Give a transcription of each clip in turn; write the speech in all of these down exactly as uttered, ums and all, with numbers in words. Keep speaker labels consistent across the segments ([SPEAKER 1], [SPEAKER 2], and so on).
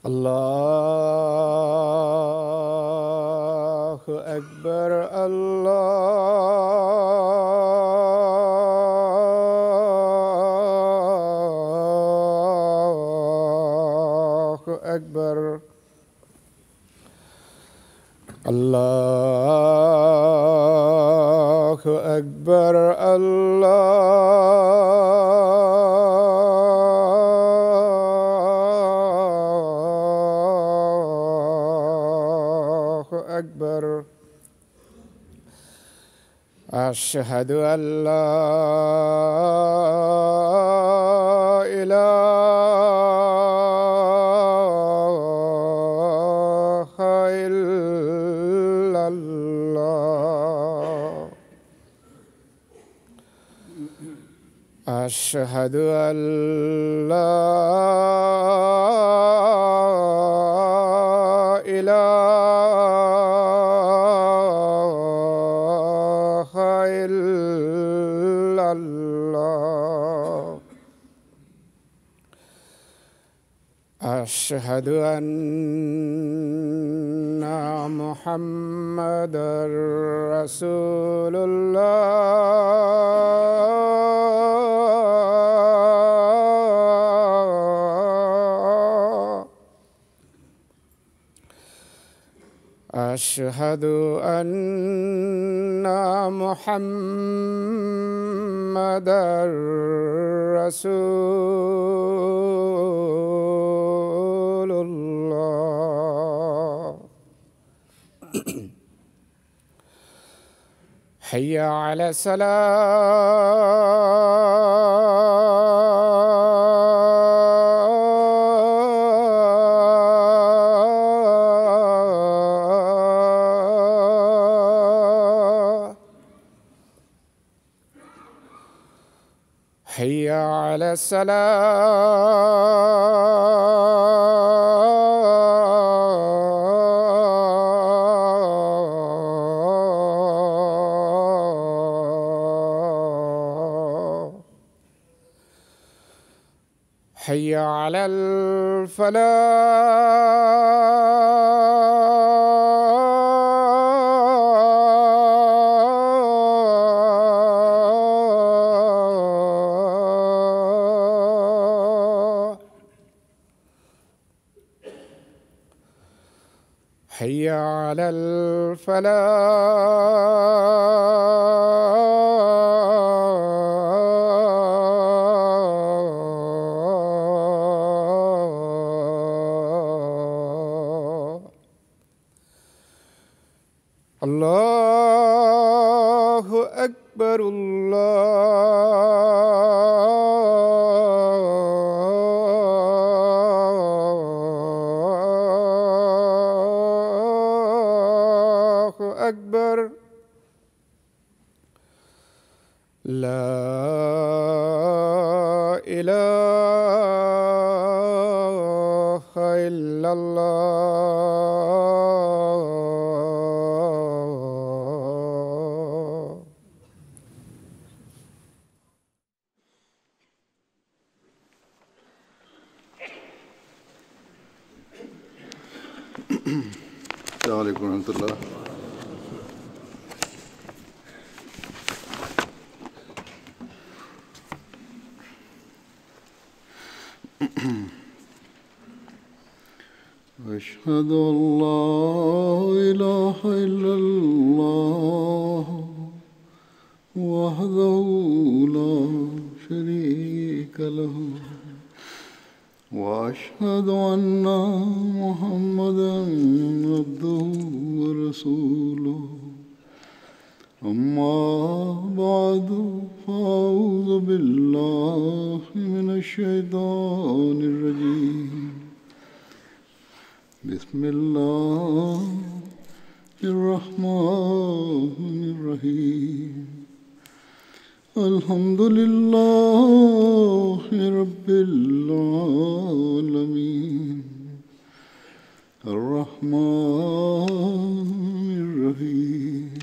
[SPEAKER 1] الله أكبر الله أكبر الله أكبر الله أكبر أشهد أن لا إله إلا الله أشهد أن لا إله إلا الله أشهد أن محمدًا رسول الله أشهد أن محمدًا رسول الله حي على الصلاة حي على السلام حي على الفلاح حي على الفلاح الله أكبر الله أكبر لا إله إلا الله
[SPEAKER 2] السلام عليكم ورحمة الله. أشهد أن لا إله إلا الله وحده لا شريك له وأشهد أن محمدًا عبده ورسوله أما بعد فأعوذ بالله من الشيطان الرجيم بسم الله الرحمن الرحيم الحمد لله رب العالمين الرحمن الرحيم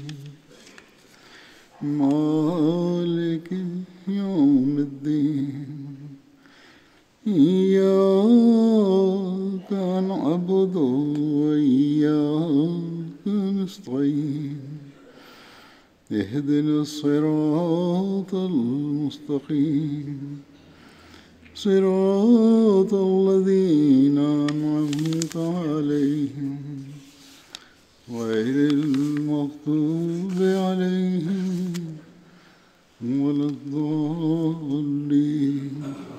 [SPEAKER 2] مالك يوم الدين إياك اهدنا الصراط المستقيم صراط الذين أنعمت عليهم غير المغضوب عليهم ولا الضالين.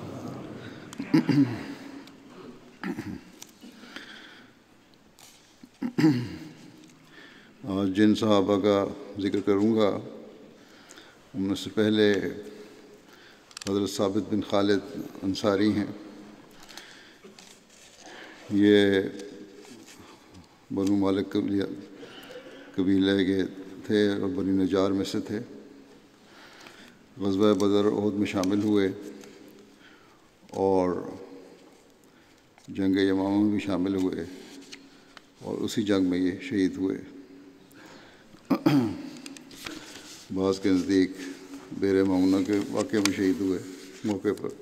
[SPEAKER 2] آج جن صحابہ کا ذکر کروں گا ان میں سے پہلے حضرت ثابت بن خالد انصاری ہیں. یہ بنو مالک قبیلے کے تھے اور بنی نجار میں سے تھے. غزوہ بدر اور احد میں شامل ہوئے اور جنگ یمامہ میں بھی شامل ہوئے اور اسی جنگ میں یہ شہید ہوئے. بعض کے نزدیک بیر معونہ کے واقعے میں شہید ہوئے موقع پر.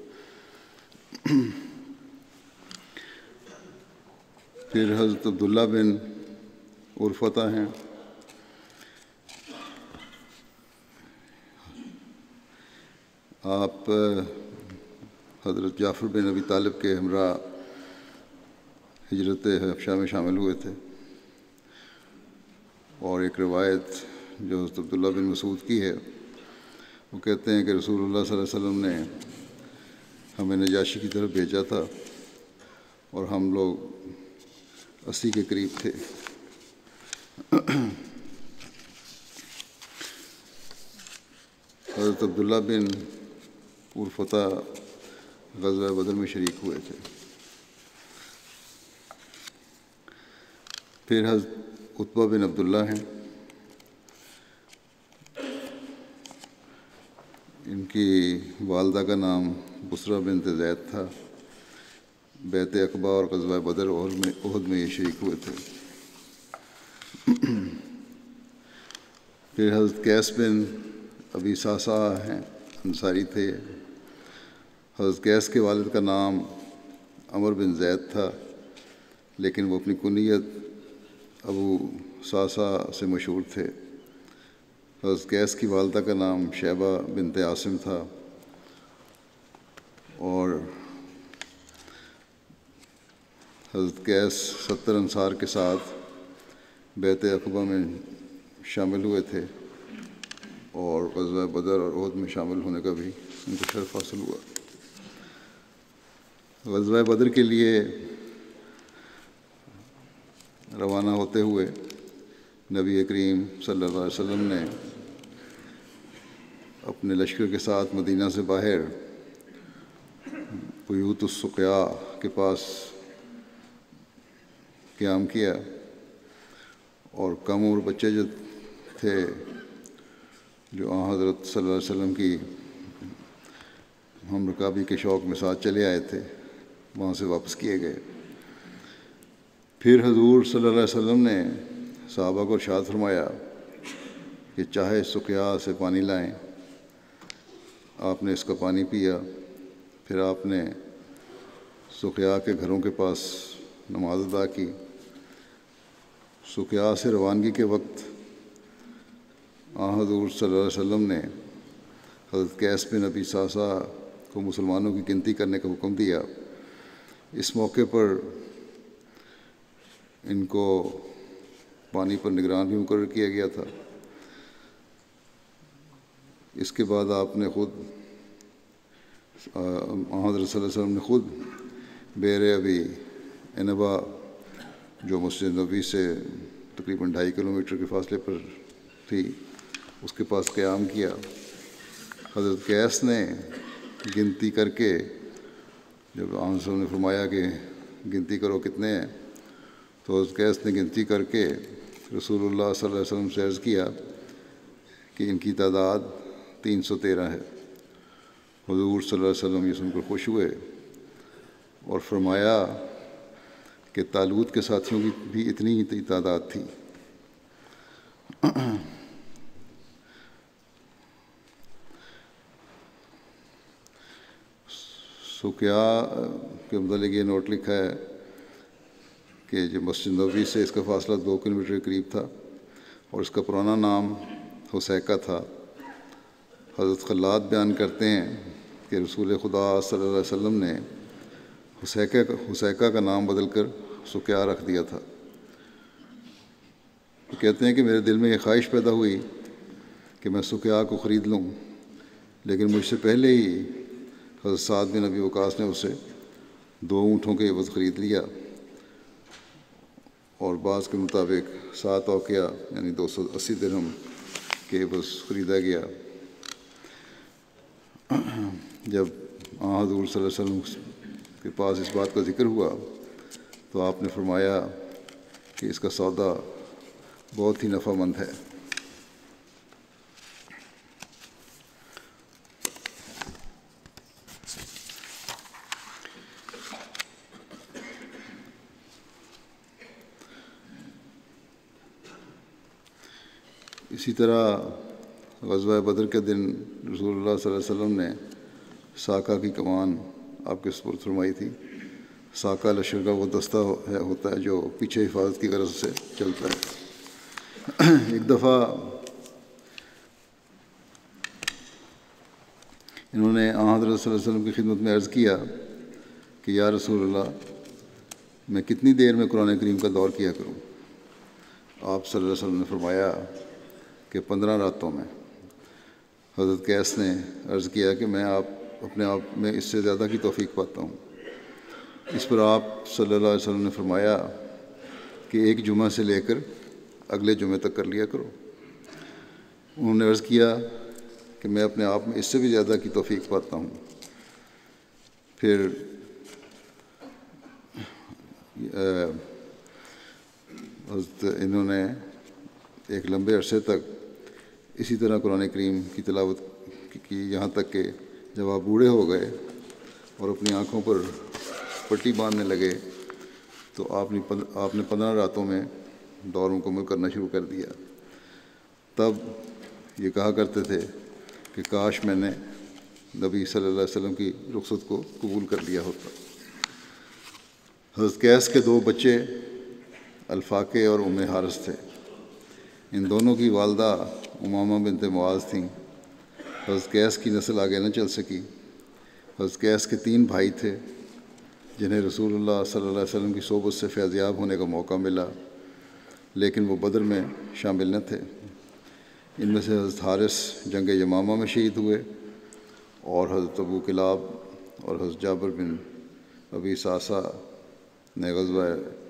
[SPEAKER 2] پھر حضرت عبداللہ بن عرفطہ ہیں. آپ حضرت جعفر بن ابی طالب کے ہمراہ ہجرت حبشہ میں شامل ہوئے تھے. اور ایک روایت جو حضرت عبداللہ بن مسعود کی ہے وہ کہتے ہیں کہ رسول اللہ صلی اللہ علیہ وسلم نے ہمیں نجاشی کی طرف بھیجا تھا اور ہم لوگ اسی کے قریب تھے. حضرت عبداللہ بن عرفطہ غزوہ بدر میں شریک ہوئے تھے. پھر حضرت عتبہ بن عبداللہ ہیں. ان کی والدہ کا نام بسرہ بنت زید تھا. بیعت عقبہ اور غزوہ بدر اور میں احد میں یہ شریک ہوئے تھے. پھر حضرت قیس بن ابی صعصعہ ہیں، انصاری تھے. حضرت قیس کے والد کا نام عمر بن زید تھا لیکن وہ اپنی کنیت ابو صعصعہ سے مشہور تھے. حضرت قیس کی والدہ کا نام شیبہ بنت عاصم تھا اور حضرت قیس ستر انصار کے ساتھ بیعت عقبہ میں شامل ہوئے تھے اور غزوہ بدر اور احد میں شامل ہونے کا بھی ان کو شرف حاصل ہوا. غزوہ بدر کے لیے روانہ ہوتے ہوئے نبی کریم صلی اللہ علیہ وسلم نے اپنے لشکر کے ساتھ مدینہ سے باہر بیوت السقیاء کے پاس قیام کیا اور کم عمر بچے جو تھے جو آن حضرت صلی اللہ علیہ وسلم کی ہم رکابی کے شوق میں ساتھ چلے آئے تھے وہاں سے واپس کیے گئے. پھر حضور صلی اللہ علیہ وسلم نے صحابہ کو ارشاد فرمایا کہ چاہے سقیاء سے پانی لائیں. آپ نے اس کا پانی پیا. پھر آپ نے سقیاء کے گھروں کے پاس نماز ادا کی. سقیاء سے روانگی کے وقت آن حضور صلی اللہ علیہ وسلم نے حضرت قیس بن ابی صعصعہ کو مسلمانوں کی گنتی کرنے کا حکم دیا. اس موقع پر ان کو پانی پر نگران بھی مقرر کیا گیا تھا. اس کے بعد آپ نے خود حضرت صلی اللہ علیہ وسلم نے خود بئر ابی عنبہ جو مسجد نبوی سے تقریباً ڈھائی کلومیٹر کے فاصلے پر تھی اس کے پاس قیام کیا. حضرت قیس نے گنتی کر کے جب آن صلی اللہ علیہ وسلم نے فرمایا کہ گنتی کرو کتنے ہیں تو حضرت قیس نے گنتی کر کے رسول اللہ صلی اللہ علیہ وسلم سے عرض کیا کہ ان کی تعداد تین سو تیرہ ہے. حضور صلی اللہ علیہ وسلم یہ سن کر خوش ہوئے اور فرمایا کہ طالوت کے ساتھیوں کی بھی اتنی ہی تعداد تھی. سقیاء کے متعلق یہ نوٹ لکھا ہے کہ جو مسجد نبوی سے اس کا فاصلہ دو کلو میٹر کے قریب تھا اور اس کا پرانا نام حسیکہ تھا۔ حضرت خلاد بیان کرتے ہیں کہ رسول خدا صلی اللہ علیہ وسلم نے حسیکہ حسیکہ کا نام بدل کر سکیا رکھ دیا تھا۔ کہتے ہیں کہ میرے دل میں یہ خواہش پیدا ہوئی کہ میں سکیا کو خرید لوں، لیکن مجھ سے پہلے ہی حضرت سعد بن ابی وقاص نے اسے دو اونٹوں کے عوض خرید لیا، اور بعض کے مطابق سات اوقیہ یعنی دو سو اسی درہم کے عوض خریدا گیا۔ جب آن حضور صلی اللہ علیہ وسلم کے پاس اس بات کا ذکر ہوا تو آپ نے فرمایا کہ اس کا سودا بہت ہی نفع مند ہے۔ اسی طرح غزوہ بدر کے دن رسول اللہ صلی اللہ علیہ وسلم نے ساکہ کی کمان آپ کے سپرد فرمائی تھی۔ ساکہ لشکر کا وہ دستہ ہے ہوتا ہے جو پیچھے حفاظت کی غرض سے چلتا ہے۔ ایک دفعہ انہوں نے آن حضرت صلی اللہ علیہ وسلم کی خدمت میں عرض کیا کہ یا رسول اللہ، میں کتنی دیر میں قرآن کریم کا دور کیا کروں؟ آپ صلی اللہ علیہ وسلم نے فرمایا کہ پندرہ راتوں میں۔ حضرت قیس نے عرض کیا کہ میں آپ اپنے آپ میں اس سے زیادہ کی توفیق پاتا ہوں۔ اس پر آپ صلی اللہ علیہ وسلم نے فرمایا کہ ایک جمعہ سے لے کر اگلے جمعے تک کر لیا کرو۔ انہوں نے عرض کیا کہ میں اپنے آپ میں اس سے بھی زیادہ کی توفیق پاتا ہوں۔ پھر حضرت انہوں نے ایک لمبے عرصے تک اسی طرح قرآن کریم کی تلاوت کی، یہاں تک کہ جب آپ بوڑھے ہو گئے اور اپنی آنکھوں پر پٹی باندھنے لگے تو آپ نے آپ نے پندرہ راتوں میں دور مکمل کرنا شروع کر دیا۔ تب یہ کہا کرتے تھے کہ کاش میں نے نبی صلی اللہ علیہ وسلم کی رخصت کو قبول کر لیا ہوتا۔ حضرت قیس کے دو بچے الفاقہ اور ام حارث تھے۔ ان دونوں کی والدہ امامہ بنت معاذ تھیں۔ حضرت قیس کی نسل آگے نہ چل سکی۔ حضرت قیس کے تین بھائی تھے جنہیں رسول اللہ صلی اللہ علیہ وسلم کی صحبت سے فیضیاب ہونے کا موقع ملا، لیکن وہ بدر میں شامل نہ تھے۔ ان میں سے حضرت حارث جنگ یمامہ میں شہید ہوئے، اور حضرت ابو کلاب اور حضرت جابر بن ابی ساسا نے غزوہ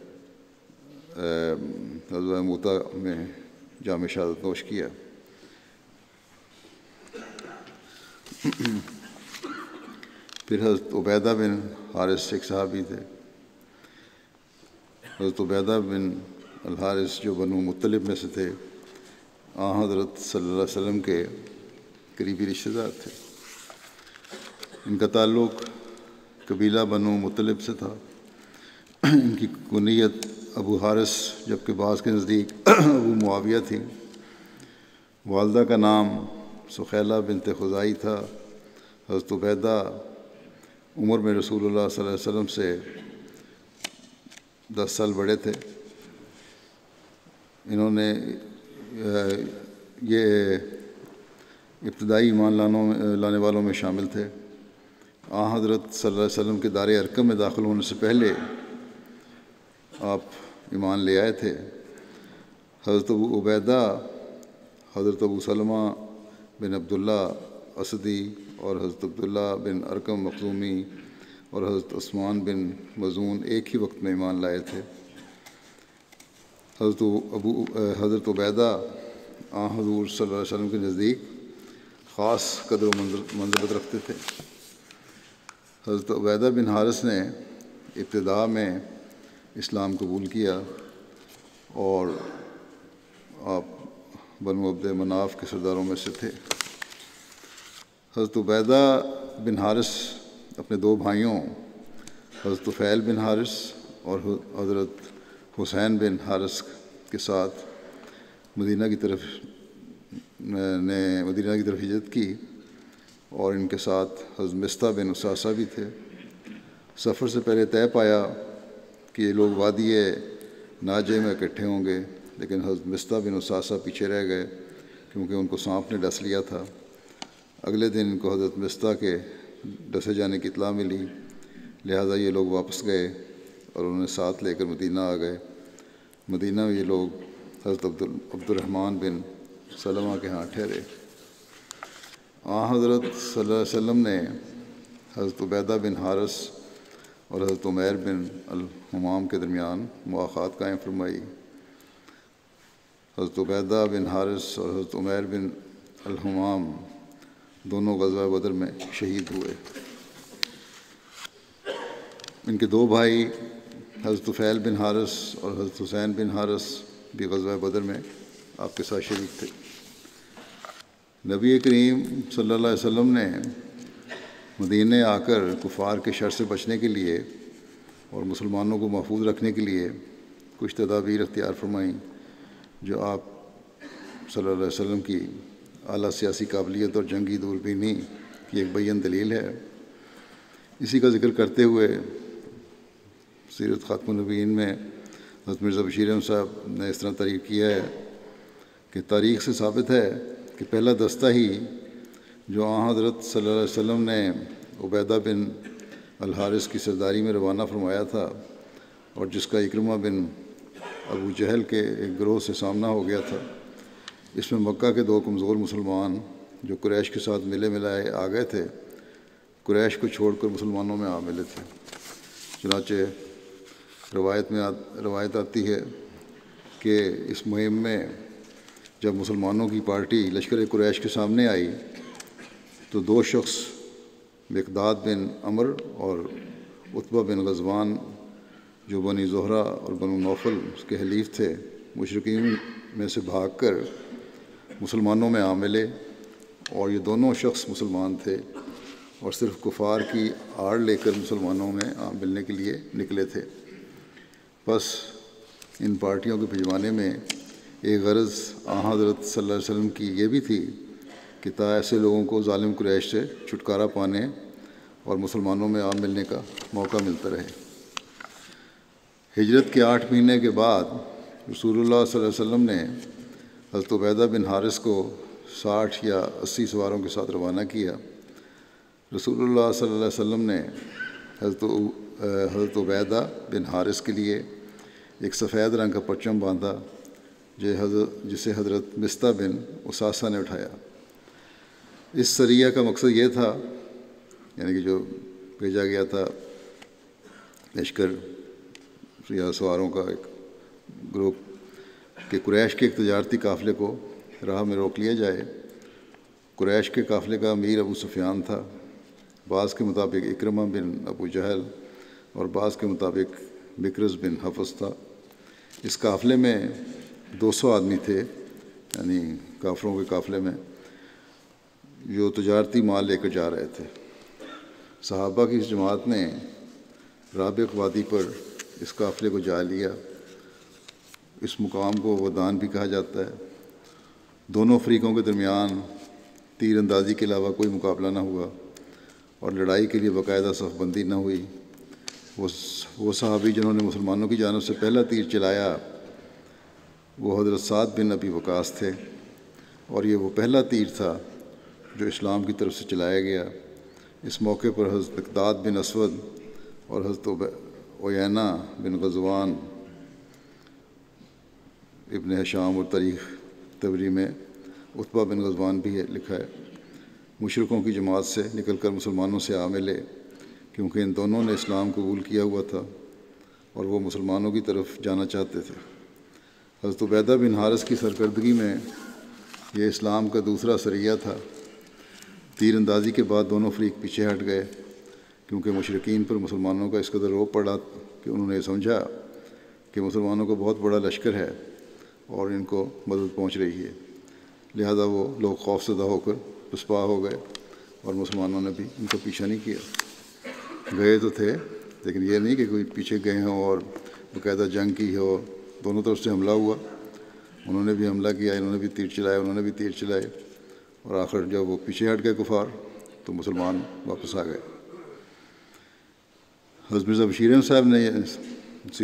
[SPEAKER 2] غزوہ موتا میں جام شہادت نوش کیا۔ پھر حضرت عبیدہ بن حارث ایک صحابی تھے۔ حضرت عبیدہ بن الحارث جو بنو مطلب میں سے تھے، آن حضرت صلی اللہ علیہ وسلم کے قریبی رشتہ دار تھے۔ ان کا تعلق قبیلہ بنو مطلب سے تھا۔ ان کی کنیت ابو حارث جبکہ بعض کے نزدیک ابو معاویہ تھی۔ والدہ کا نام سخیلہ بنت خزائی تھا۔ حضرت عبیدہ عمر میں رسول اللہ صلی اللہ علیہ وسلم سے دس سال بڑے تھے۔ انہوں نے یہ ابتدائی ایمان لانوں لانے والوں میں شامل تھے۔ آن حضرت صلی اللہ علیہ وسلم کے دار ارقم میں داخل ہونے سے پہلے آپ ایمان لے آئے تھے۔ حضرت ابو عبیدہ حضرت ابو سلمہ بن عبداللہ اسدی اور حضرت عبداللہ بن ارقم مخزومی اور حضرت عثمان بن مظعون ایک ہی وقت میں ایمان لائے تھے۔ حضرت ابو حضرت عبیدہ آن حضور صلی اللہ علیہ وسلم کے نزدیک خاص قدر و منزلت رکھتے تھے۔ حضرت عبیدہ بن حارث نے ابتداء میں اسلام قبول کیا اور آپ بنو عبد مناف کے سرداروں میں سے تھے۔ حضرت عبیدہ بن حارث اپنے دو بھائیوں حضرت طفیل بن حارث اور حضرت حسین بن حارث کے ساتھ مدینہ کی طرف نے مدینہ کی طرف ہجرت کی، اور ان کے ساتھ حضرت مصطح بن اساسہ بھی تھے۔ سفر سے پہلے طے پایا کہ یہ لوگ وادی ناجے میں اکٹھے ہوں گے، لیکن حضرت مصطح بن اساسہ پیچھے رہ گئے کیونکہ ان کو سانپ نے ڈس لیا تھا۔ اگلے دن ان کو حضرت مصطح کے ڈسے جانے کی اطلاع ملی، لہٰذا یہ لوگ واپس گئے اور انہیں ساتھ لے کر مدینہ آ گئے۔ مدینہ میں یہ لوگ حضرت عبد عبد الرحمن بن سلمہ کے ہاں ٹھہرے۔ آن حضرت صلی اللہ علیہ وسلم نے حضرت عبیدہ بن حارث اور حضرت عمیر بن الحمام کے درمیان مواخات قائم فرمائی۔ حضرت عبیدہ بن حارث اور حضرت عمیر بن الحمام دونوں غزوہ بدر میں شہید ہوئے۔ ان کے دو بھائی حضرت طفیل بن حارث اور حضرت حسین بن حارث بھی غزوہ بدر میں آپ کے ساتھ شریک تھے۔ نبی کریم صلی اللہ علیہ وسلم نے مدینہ آ کر کفار کے شر سے بچنے کے لیے اور مسلمانوں کو محفوظ رکھنے کے لیے کچھ تدابیر اختیار فرمائیں، جو آپ صلی اللہ علیہ وسلم کی اعلیٰ سیاسی قابلیت اور جنگی دوربینی کی ایک بیان دلیل ہے۔ اسی کا ذکر کرتے ہوئے سیرت خاتم النبیین میں حضرت مرزا بشیر احمد صاحب نے اس طرح تعریف کیا ہے کہ تاریخ سے ثابت ہے کہ پہلا دستہ ہی جو آن حضرت صلی اللہ علیہ وسلم نے عبیدہ بن الحارث کی سرداری میں روانہ فرمایا تھا، اور جس کا اکرمہ بن ابو جہل کے ایک گروہ سے سامنا ہو گیا تھا، اس میں مکہ کے دو کمزور مسلمان جو قریش کے ساتھ ملے ملائے آ گئے تھے، قریش کو چھوڑ کر مسلمانوں میں آ ملے تھے۔ چنانچہ روایت میں روایت آتی ہے کہ اس مہم میں جب مسلمانوں کی پارٹی لشکر قریش کے سامنے آئی تو دو شخص مقداد بن عمر اور عتبہ بن غزوان جو بنی زہرہ اور بنو نوفل کے حلیف تھے، مشرکین میں سے بھاگ کر مسلمانوں میں آ ملے، اور یہ دونوں شخص مسلمان تھے اور صرف کفار کی آڑ لے کر مسلمانوں میں آ ملنے کے لیے نکلے تھے۔ بس ان پارٹیوں کے بھجوانے میں ایک غرض آن حضرت صلی اللہ علیہ وسلم کی یہ بھی تھی کہ تا ایسے لوگوں کو ظالم قریش سے چھٹکارا پانے اور مسلمانوں میں آ ملنے کا موقع ملتا رہے۔ ہجرت کے آٹھ مہینے کے بعد رسول اللہ صلی اللہ علیہ وسلم نے حضرت عبیدہ بن حارث کو ساٹھ یا اسی سواروں کے ساتھ روانہ کیا۔ رسول اللہ صلی اللہ علیہ وسلم نے حضرت حضرت عبیدہ بن حارث کے لیے ایک سفید رنگ کا پرچم باندھا، جو حضرت جسے حضرت مصطح بن اساسہ نے اٹھایا۔ اس سریہ کا مقصد یہ تھا، یعنی کہ جو بھیجا گیا تھا لشکر یا سواروں کا ایک گروپ، کہ قریش کے ایک تجارتی قافلے کو راہ میں روک لیا جائے۔ قریش کے قافلے کا امیر ابو سفیان تھا، بعض کے مطابق اکرمہ بن ابو جہل اور بعض کے مطابق بکرز بن حفص تھا۔ اس قافلے میں دو سو آدمی تھے، یعنی کافروں کے قافلے میں، جو تجارتی مال لے کر جا رہے تھے۔ صحابہ کی اس جماعت نے رابق وادی پر اس قافلے کو جا لیا۔ اس مقام کو ودان بھی کہا جاتا ہے۔ دونوں فریقوں کے درمیان تیر اندازی کے علاوہ کوئی مقابلہ نہ ہوا اور لڑائی کے لیے باقاعدہ صف بندی نہ ہوئی۔ وہ وہ صحابی جنہوں نے مسلمانوں کی جانب سے پہلا تیر چلایا وہ حضرت سعد بن ابی وقاص تھے، اور یہ وہ پہلا تیر تھا جو اسلام کی طرف سے چلایا گیا۔ اس موقع پر حضرت مقداد بن اسود اور حضرت عیینہ بن غزوان، ابن ہشام اور تاریخ طبری میں عتبہ بن غزوان بھی ہے لکھا ہے، مشرکوں کی جماعت سے نکل کر مسلمانوں سے آ ملے، کیونکہ ان دونوں نے اسلام قبول کیا ہوا تھا اور وہ مسلمانوں کی طرف جانا چاہتے تھے۔ حضرت عبیدہ بن حارث کی سرکردگی میں یہ اسلام کا دوسرا سریہ تھا۔ تیر اندازی کے بعد دونوں فریق پیچھے ہٹ گئے، کیونکہ مشرکین پر مسلمانوں کا اس قدر روب پڑا کہ انہوں نے سمجھا کہ مسلمانوں کا بہت بڑا لشکر ہے اور ان کو مدد پہنچ رہی ہے، لہذا وہ لوگ خوف زدہ ہو کر پسپا ہو گئے اور مسلمانوں نے بھی ان کا پیچھا نہیں کیا۔ گئے تو تھے، لیکن یہ نہیں کہ کوئی پیچھے گئے ہوں اور باقاعدہ جنگ کی ہو، دونوں طرف سے حملہ ہوا، انہوں نے بھی حملہ کیا، انہوں نے بھی تیر چلائے، انہوں نے بھی تیر چلائے، اور آخر جب وہ پیچھے ہٹ گئے کفار تو مسلمان واپس آ گئے۔ حضرت مرزا بشیر احمد صاحب نے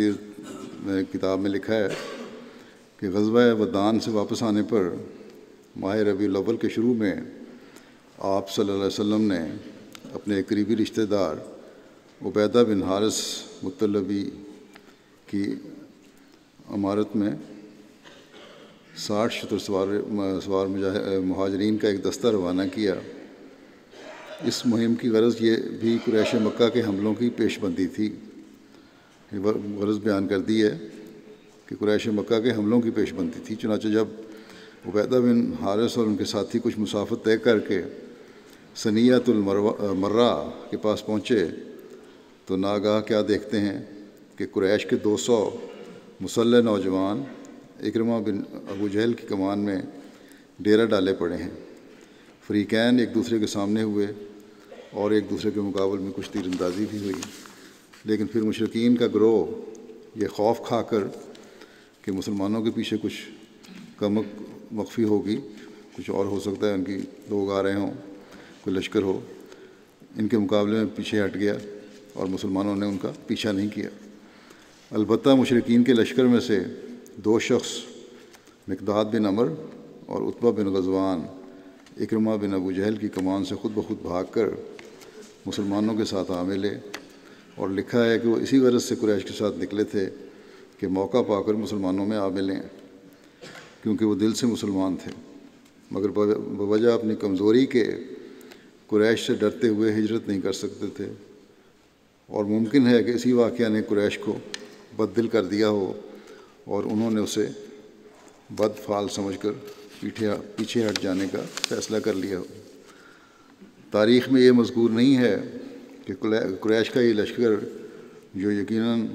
[SPEAKER 2] سیرت میں کتاب میں لکھا ہے کہ غزوہ ودان سے واپس آنے پر ماہ ربیع الاول کے شروع میں آپ صلی اللہ علیہ وسلم نے اپنے قریبی رشتہ دار عبیدہ بن حارث مطلبی کی عمارت میں ساٹھ شتر سوار سوار مہاجرین کا ایک دستہ روانہ کیا۔ اس مہم کی غرض یہ بھی قریش مکہ کے حملوں کی پیش بندی تھی۔ غرض بیان کر دی ہے کہ قریش مکہ کے حملوں کی پیش بندی تھی۔ چنانچہ جب عبیدہ بن حارث اور ان کے ساتھی کچھ مسافت طے کر کے ثنیۃ المرہ کے پاس پہنچے تو ناگاہ کیا دیکھتے ہیں کہ قریش کے دو سو مسلح نوجوان اکرمہ بن ابو جہل کی کمان میں ڈیرہ ڈالے پڑے ہیں۔ فریقین ایک دوسرے کے سامنے ہوئے اور ایک دوسرے کے مقابل میں کچھ تیر اندازی بھی ہوئی، لیکن پھر مشرکین کا گروہ یہ خوف کھا کر کہ مسلمانوں کے پیچھے کچھ کمک مخفی ہوگی، کچھ اور ہو سکتا ہے، ان کی لوگ آ رہے ہوں، کوئی لشکر ہو، ان کے مقابلے میں پیچھے ہٹ گیا اور مسلمانوں نے ان کا پیچھا نہیں کیا۔ البتہ مشرکین کے لشکر میں سے دو شخص مقداد بن عمر اور عتبہ بن غزوان اکرمہ بن ابو جہل کی کمان سے خود بخود بھاگ کر مسلمانوں کے ساتھ آ ملے، اور لکھا ہے کہ وہ اسی غرض سے قریش کے ساتھ نکلے تھے کہ موقع پا کر مسلمانوں میں آ ملیں، کیونکہ وہ دل سے مسلمان تھے، مگر بوجہ اپنی کمزوری کے قریش سے ڈرتے ہوئے ہجرت نہیں کر سکتے تھے، اور ممکن ہے کہ اسی واقعہ نے قریش کو بد دل کر دیا ہو اور انہوں نے اسے بد فعال سمجھ کر پیچھے پیچھے ہٹ جانے کا فیصلہ کر لیا ہو۔ تاریخ میں یہ مذکور نہیں ہے کہ قریش کا یہ لشکر، جو یقیناً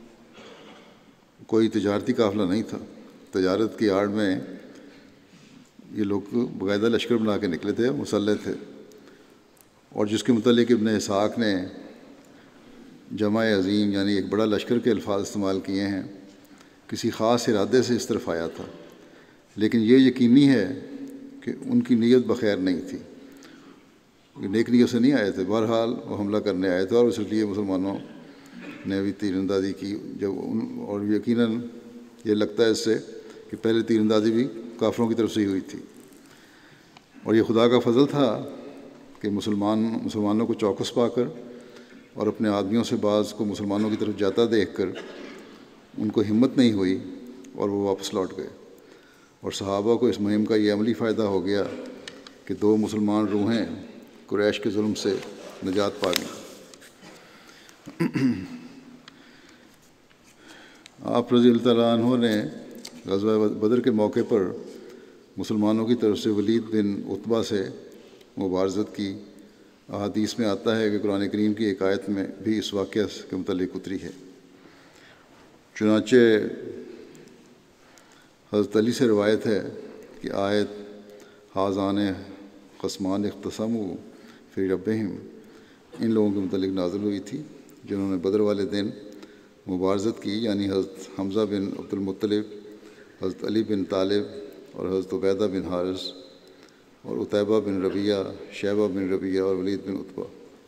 [SPEAKER 2] کوئی تجارتی قافلہ نہیں تھا، تجارت کی آڑ میں یہ لوگ باقاعدہ لشکر بنا کے نکلے تھے، مسلح تھے، اور جس کے متعلق ابن اسحاق نے جمع عظیم یعنی ایک بڑا لشکر کے الفاظ استعمال کیے ہیں، کسی خاص ارادے سے اس طرف آیا تھا، لیکن یہ یقینی ہے کہ ان کی نیت بخیر نہیں تھی، نیک نیت سے نہیں آئے تھے، بہرحال وہ حملہ کرنے آئے تھے، اور اس لیے مسلمانوں نے بھی تیر اندازی کی جب ان اور یقیناً یہ لگتا ہے اس سے کہ پہلے تیر اندازی بھی کافروں کی طرف سے ہی ہوئی تھی، اور یہ خدا کا فضل تھا کہ مسلمان مسلمانوں کو چوکس پا کر اور اپنے آدمیوں سے بعض کو مسلمانوں کی طرف جاتا دیکھ کر ان کو ہمت نہیں ہوئی اور وہ واپس لوٹ گئے، اور صحابہ کو اس مہم کا یہ عملی فائدہ ہو گیا کہ دو مسلمان روحیں قریش کے ظلم سے نجات پا گئیں۔ آپ رضی اللہ تعالیٰ عنہ نے غزوہ بدر کے موقع پر مسلمانوں کی طرف سے ولید بن عتبہ سے مبارزت کی۔ احادیث میں آتا ہے کہ قرآن کریم کی ایک آیت میں بھی اس واقعہ کے متعلق اتری ہے۔ چنانچہ حضرت علی سے روایت ہے کہ آیت حاذان خصمان اختصموا فی ربہم ان لوگوں کے متعلق نازل ہوئی تھی جنہوں نے بدر والے دن مبارزت کی، یعنی حضرت حمزہ بن عبد المطلب، حضرت علی بن طالب اور حضرت عبیدہ بن حارث اور عتیبہ بن ربیعہ، شیبہ بن ربیعہ اور ولید بن عتبہ۔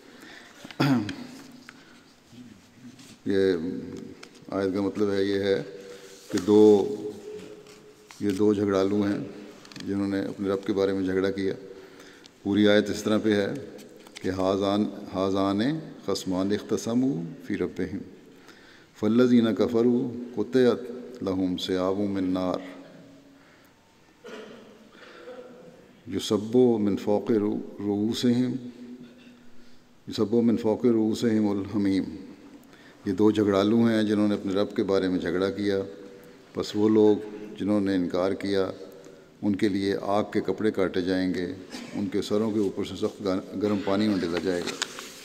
[SPEAKER 2] یہ آیت کا مطلب ہے یہ ہے کہ دو یہ دو جھگڑالو ہیں جنہوں نے اپنے رب کے بارے میں جھگڑا کیا۔ پوری آیت اس طرح پہ ہے کہ حاذان حاذان خصمان اختصموا فی ربہم فالذین کفروا قطعت لہم ثیاب من نار یصب من فوق رؤوسہم یصب من فوق رؤوسہم الحمیم۔ یہ دو جھگڑالو ہیں جنہوں نے اپنے رب کے بارے میں جھگڑا کیا، پس وہ لوگ جنہوں نے انکار کیا ان کے لیے آگ کے کپڑے کاٹے جائیں گے، ان کے سروں کے اوپر سے سخت گرم پانی میں ڈالا جائے گا۔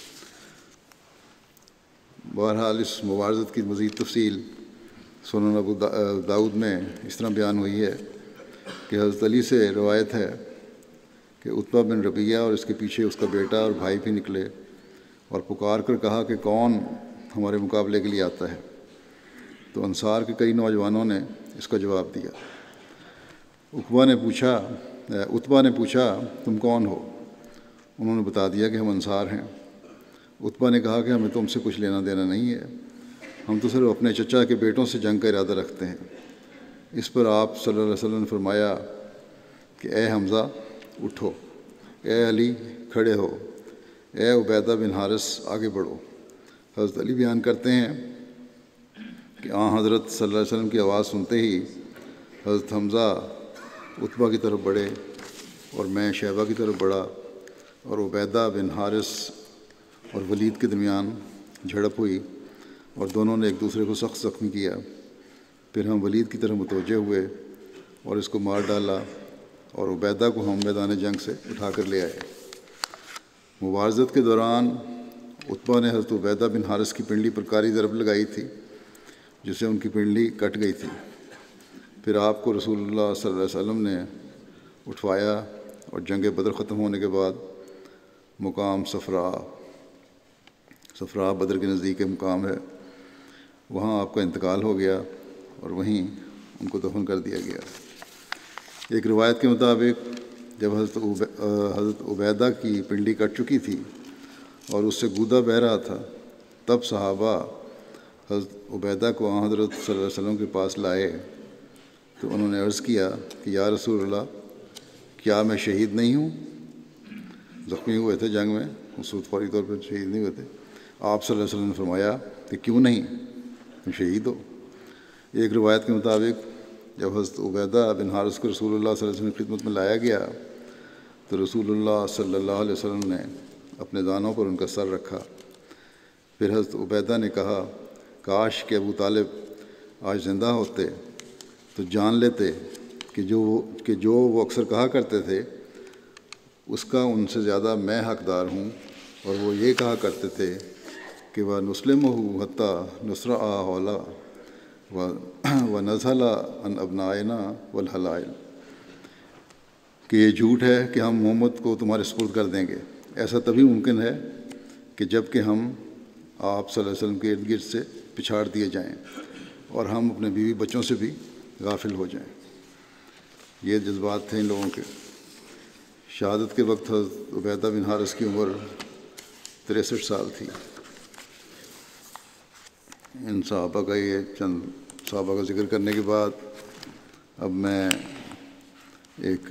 [SPEAKER 2] بہرحال اس مبارزت کی مزید تفصیل سنن ابو داؤد میں اس طرح بیان ہوئی ہے کہ حضرت علی سے روایت ہے کہ عتبہ بن ربیعہ اور اس کے پیچھے اس کا بیٹا اور بھائی بھی نکلے اور پکار کر کہا کہ کون ہمارے مقابلے کے لیے آتا ہے؟ تو انصار کے کئی نوجوانوں نے اس کا جواب دیا۔ عقبہ نے پوچھا عتبہ نے پوچھا تم کون ہو؟ انہوں نے بتا دیا کہ ہم انصار ہیں۔ عتبہ نے کہا کہ ہمیں تم سے کچھ لینا دینا نہیں ہے، ہم تو صرف اپنے چچا کے بیٹوں سے جنگ کا ارادہ رکھتے ہیں۔ اس پر آپ صلی اللہ علیہ وسلم نے فرمایا کہ اے حمزہ اٹھو، اے علی کھڑے ہو، اے عبیدہ بن حارث آگے بڑھو۔ حضرت علی بیان کرتے ہیں کہ آن حضرت صلی اللہ علیہ وسلم کی آواز سنتے ہی حضرت حمزہ عتبہ کی طرف بڑھے اور میں شیبہ کی طرف بڑھا، اور عبیدہ بن حارث اور ولید کے درمیان جھڑپ ہوئی اور دونوں نے ایک دوسرے کو سخت زخمی کیا۔ پھر ہم ولید کی طرف متوجہ ہوئے اور اس کو مار ڈالا، اور عبیدہ کو ہم میدان جنگ سے اٹھا کر لے آئے۔ مبارزت کے دوران عتبہ نے حضرت عبیدہ بن حارث کی پنڈلی پر کاری ضرب لگائی تھی، جس سے ان کی پنڈلی کٹ گئی تھی۔ پھر آپ کو رسول اللہ صلی اللہ علیہ وسلم نے اٹھوایا اور جنگ بدر ختم ہونے کے بعد مقام صفرا صفرا بدر کے نزدیک ایک مقام ہے، وہاں آپ کا انتقال ہو گیا اور وہیں ان کو دفن کر دیا گیا۔ ایک روایت کے مطابق جب حضرت حضرت عبیدہ کی پنڈلی کٹ چکی تھی اور اس سے گودا بہہ رہا تھا، تب صحابہ حضرت عبیدہ کو آن حضرت صلی اللہ علیہ وسلم کے پاس لائے تو انہوں نے عرض کیا کہ یا رسول اللہ، کیا میں شہید نہیں ہوں؟ زخمی ہوئے تھے جنگ میں، اس وقت فوری طور پر شہید نہیں ہوئے تھے۔ آپ صلی اللہ علیہ وسلم نے فرمایا کہ کیوں نہیں، تم شہید ہو۔ ایک روایت کے مطابق جب حضرت عبیدہ بن حارث کو رسول اللہ صلی اللہ علیہ وسلم کی خدمت میں لایا گیا تو رسول اللہ صلی اللہ علیہ وسلم نے اپنے دانوں پر ان کا سر رکھا۔ پھر حضرت عبیدہ نے کہا، کاش کہ ابو طالب آج زندہ ہوتے تو جان لیتے کہ جو کہ جو وہ اکثر کہا کرتے تھے اس کا ان سے زیادہ میں حقدار ہوں، اور وہ یہ کہا کرتے تھے کہ وہ نسلمہ حتیٰ نصرہ اولا و نزل ان ابنائنا والحلائل، کہ یہ جھوٹ ہے کہ ہم محمد کو تمہارے سپرد کر دیں گے، ایسا تبھی ممکن ہے کہ جب کہ ہم آپ صلی اللہ علیہ وسلم کے ارد گرد سے پچھاڑ دیے جائیں اور ہم اپنے بیوی بچوں سے بھی غافل ہو جائیں۔ یہ جذبات تھے ان لوگوں کے۔ شہادت کے وقت حضرت عبیدہ بن حارث کی عمر تریسٹھ سال تھی۔ ان صحابہ کا یہ چند صحابہ کا ذکر کرنے کے بعد اب میں ایک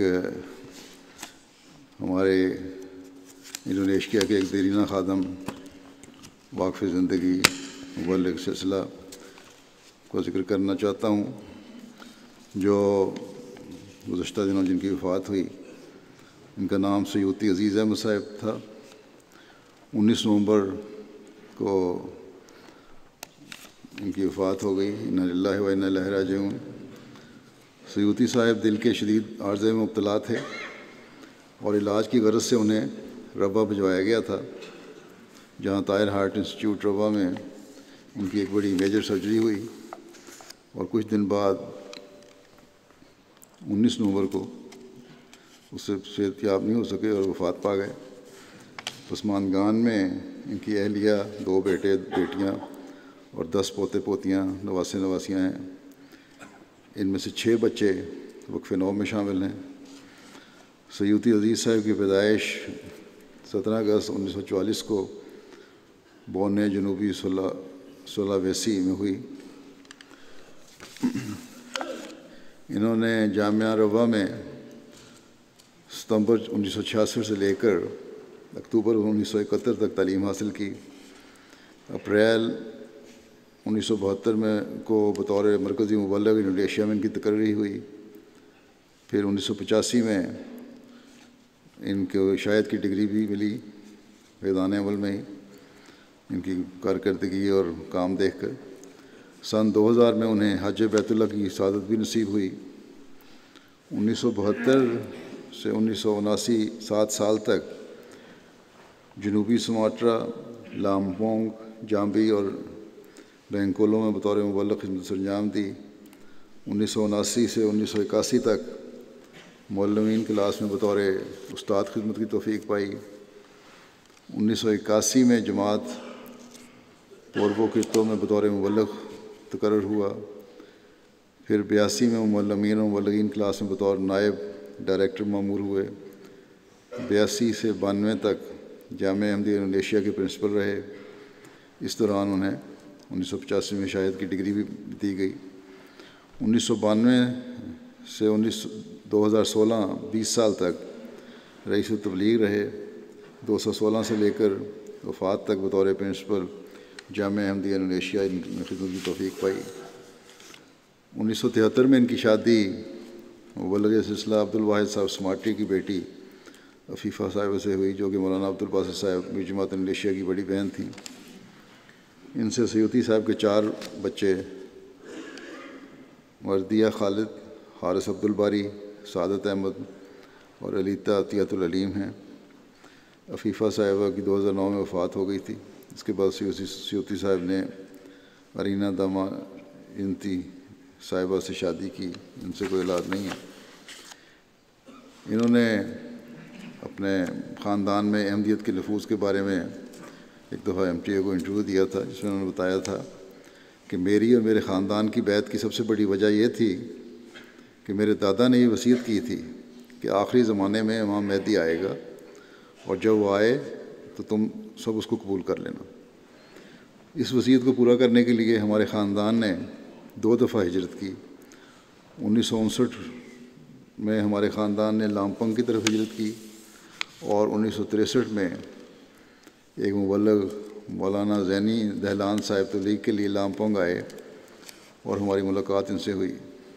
[SPEAKER 2] ہمارے انڈونیشیا کے ایک دیرینہ خادم، واقف زندگی، مبلغ سلسلہ کو ذکر کرنا چاہتا ہوں، جو گزشتہ دنوں جن کی وفات ہوئی۔ ان کا نام سیوطی عزیز احمد صاحب تھا۔ انیس نومبر کو ان کی وفات ہو گئی۔ انا للہ و انا الیہ راجعون۔ سیوطی صاحب دل کے شدید عارضے میں مبتلا تھے اور علاج کی غرض سے انہیں ربا بھجوایا گیا تھا، جہاں طاہر ہارٹ انسٹیٹیوٹ ربا میں ان کی ایک بڑی میجر سرجری ہوئی، اور کچھ دن بعد انیس نومبر کو اس سے صحت یاب نہیں ہو سکے اور وفات پا گئے۔ پسماندگان میں ان کی اہلیہ، دو بیٹے بیٹیاں اور دس پوتے پوتیاں، نواسے نواسیاں ہیں۔ ان میں سے چھ بچے وقف نو میں شامل ہیں۔ سیوطی عزیز صاحب کی پیدائش سترہ اگست انیس سو چوالیس کو بونے جنوبی سولاویسی میں ہوئی۔ انہوں نے جامعہ روا میں ستمبر انیس سو چھیاسٹھ سے لے کر اکتوبر انیس سو اکہتر تک تعلیم حاصل کی۔ اپریل انیس سو بہتر میں کو بطور مرکزی مبلغ انڈونیشیا میں ان کی تقرری ہوئی۔ پھر انیس سو پچاسی میں ان کو شاید کی ڈگری بھی ملی، میدان عمل میں ہی ان کی کارکردگی اور کام دیکھ کر۔ سن دو ہزار میں انہیں حج بیت اللہ کی سعادت بھی نصیب ہوئی۔ انیس سو بہتر سے انیس سو اناسی سات سال تک جنوبی سماٹرا، لامپونگ، جامبی اور بینکولو میں بطور مبلغ خدمت سرانجام دی۔ انیس سو اناسی سے انیس سو اکاسی تک معلمین کلاس میں بطور استاد خدمت کی توفیق پائی۔ انیس سو اکاسی میں جماعت پوربو کرتو میں بطور مبلغ تقرر ہوا۔ پھر بیاسی میں معلمین و مبلغین کلاس میں بطور نائب ڈائریکٹر مامور ہوئے۔ بیاسی سے بانوے تک جامعہ احمدیہ انڈونیشیا کے پرنسپل رہے۔ اس دوران انہیں انیس سو پچاسی میں شاہد کی ڈگری بھی دی گئی۔ انیس سو بانوے سے انیس دو ہزار سولہ بیس سال تک رئیس التبلیغ رہے. دو سو سولہ سے لے کر وفات تک بطور پرنسپل جامعہ احمدیہ انڈونیشیا میں خدمت کی توفیق پائی. انیس سو تہتر میں ان کی شادی مبلغ سلسلہ عبدالواحد صاحب سماٹی کی بیٹی عفیفہ صاحبہ سے ہوئی، جو کہ مولانا عبدالباسط صاحب میر جماعت انڈونیشیا کی بڑی بہن تھیں. ان سے سیوطی صاحب کے چار بچے مردیہ خالد، حارث عبدالباری، سعادت احمد اور علیتا عطیۃ العلیم ہیں. عفیفہ صاحبہ کی دو ہزار نو میں وفات ہو گئی تھی. اس کے بعد سیوطی سیوطی صاحب نے ارینا داما انتی صاحبہ سے شادی کی، ان سے کوئی اولاد نہیں ہے. انہوں نے اپنے خاندان میں احمدیت کے نفوذ کے بارے میں ایک دفعہ ایم ٹی اے کو انٹرویو دیا تھا، جس میں انہوں نے بتایا تھا کہ میری اور میرے خاندان کی بیعت کی سب سے بڑی وجہ یہ تھی کہ میرے دادا نے یہ وصیت کی تھی کہ آخری زمانے میں امام مہدی آئے گا اور جب وہ آئے تو تم سب اس کو قبول کر لینا. اس وصیت کو پورا کرنے کے لیے ہمارے خاندان نے دو دفعہ ہجرت کی. انیس سو انسٹھ میں ہمارے خاندان نے لامپنگ کی طرف ہجرت کی اور انیس سو تریسٹھ میں ایک مبلغ مولانا زینی دہلان صاحب تبلیغ کے لیے لامپنگ آئے اور ہماری ملاقات ان سے ہوئی.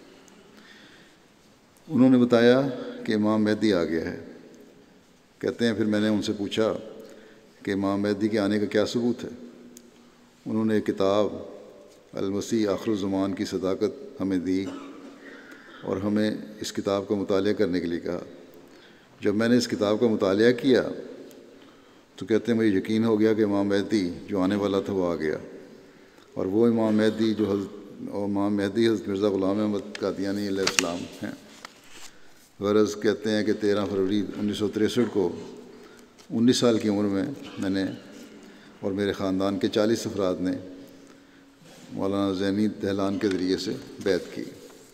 [SPEAKER 2] انہوں نے بتایا کہ امام مہدی آ گیا ہے. کہتے ہیں پھر میں نے ان سے پوچھا کہ امام مہدی کے آنے کا کیا ثبوت ہے. انہوں نے ایک کتاب المسیح آخر الزمان کی صداقت ہمیں دی اور ہمیں اس کتاب کا مطالعہ کرنے کے لیے کہا. جب میں نے اس کتاب کا مطالعہ کیا تو کہتے ہیں مجھے یقین ہو گیا کہ امام مہدی جو آنے والا تھا وہ آ گیا. اور وہ امام مہدی جو حضرت امام مہدی حضرت مرزا غلام احمد قادیانی علیہ السلام ہیں. غرض کہتے ہیں کہ تیرہ فروری انیس سو تریسٹھ کو انیس سال کی عمر میں میں نے اور میرے خاندان کے چالیس افراد نے مولانا زینی دہلان کے ذریعے سے بیعت کی.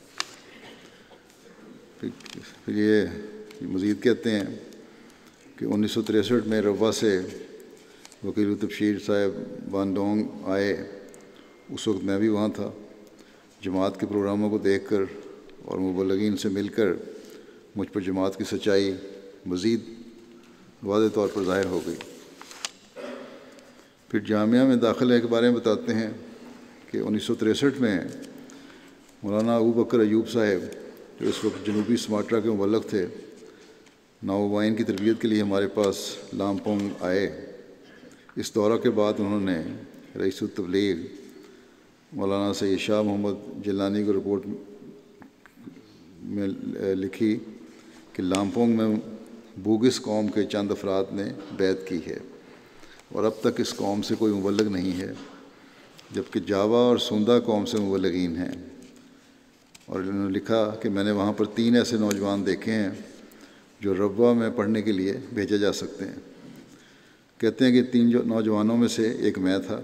[SPEAKER 2] پھر یہ مزید کہتے ہیں کہ انیس سو تریسٹھ میں روا سے وکیل التبشیر صاحب بانڈونگ آئے. اس وقت میں بھی وہاں تھا. جماعت کے پروگراموں کو دیکھ کر اور مبلغین سے مل کر مجھ پر جماعت کی سچائی مزید واضح طور پر ظاہر ہو گئی. پھر جامعہ میں داخلے کے بارے میں بتاتے ہیں کہ انیس سو تریسٹھ میں مولانا ابو بکر ایوب صاحب جو اس وقت جنوبی سماٹرا کے مبلغ تھے، نوآبائین کی تربیت کے لیے ہمارے پاس لامپونگ آئے. اس دورہ کے بعد انہوں نے رئیس التبلیغ مولانا سید شاہ محمد جیلانی کو رپورٹ میں لکھی کہ لامپونگ میں بوگس قوم کے چند افراد نے بیعت کی ہے اور اب تک اس قوم سے کوئی مبلغ نہیں ہے، جبکہ جاوا اور سوندا قوم سے مبلغین ہیں. اور انہوں نے لکھا کہ میں نے وہاں پر تین ایسے نوجوان دیکھے ہیں جو ربوہ میں پڑھنے کے لیے بھیجے جا سکتے ہیں. کہتے ہیں کہ تین جو نوجوانوں میں سے ایک میں تھا.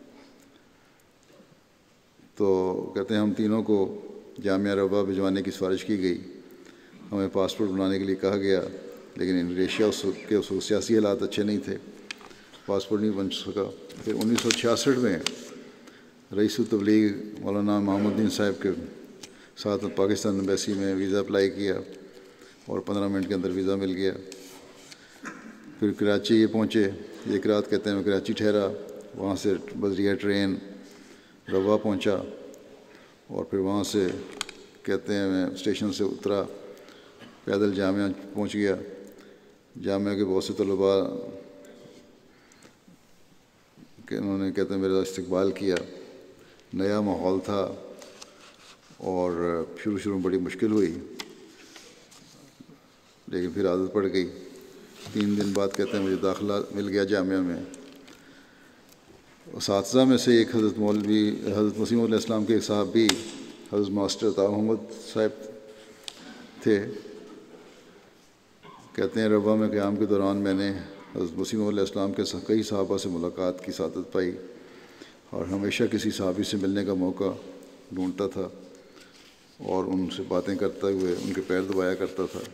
[SPEAKER 2] تو کہتے ہیں ہم تینوں کو جامعہ ربوہ بھجوانے کی سفارش کی گئی. ہمیں پاسپورٹ بنانے کے لیے کہا گیا، لیکن انڈونیشیا اس کے اس سیاسی حالات اچھے نہیں تھے، پاسپورٹ نہیں بن سکا. پھر انیس سو چھیاسٹھ میں رئیس التبلیغ مولانا محمد الدین صاحب کے ساتھ پاکستان ایمبیسی میں ویزا اپلائی کیا اور پندرہ منٹ کے اندر ویزا مل گیا. پھر کراچی یہ پہنچے. ایک رات کہتے ہیں میں کراچی ٹھہرا، وہاں سے بذریعہ ٹرین روا پہنچا اور پھر وہاں سے کہتے ہیں میں اسٹیشن سے اترا، پیدل جامعہ پہنچ گیا. جامعہ کے بہت سے طلباء کہ انہوں نے کہتے ہیں میرا استقبال کیا. نیا ماحول تھا اور شروع شروع میں بڑی مشکل ہوئی، لیکن پھر عادت پڑ گئی. تین دن بعد کہتے ہیں مجھے داخلہ مل گیا جامعہ میں. اساتذہ میں سے ایک حضرت مولوی حضرت مسیح علیہ السلام کے ایک صحابی حضرت ماسٹر عطا محمد صاحب تھے. کہتے ہیں ربوہ میں قیام کے دوران میں نے حضرت مسیح علیہ السلام کے کئی صحابہ سے ملاقات کی سعادت پائی اور ہمیشہ کسی صحابی سے ملنے کا موقع ڈھونڈتا تھا اور ان سے باتیں کرتے ہوئے ان کے پیر دبایا کرتا تھا.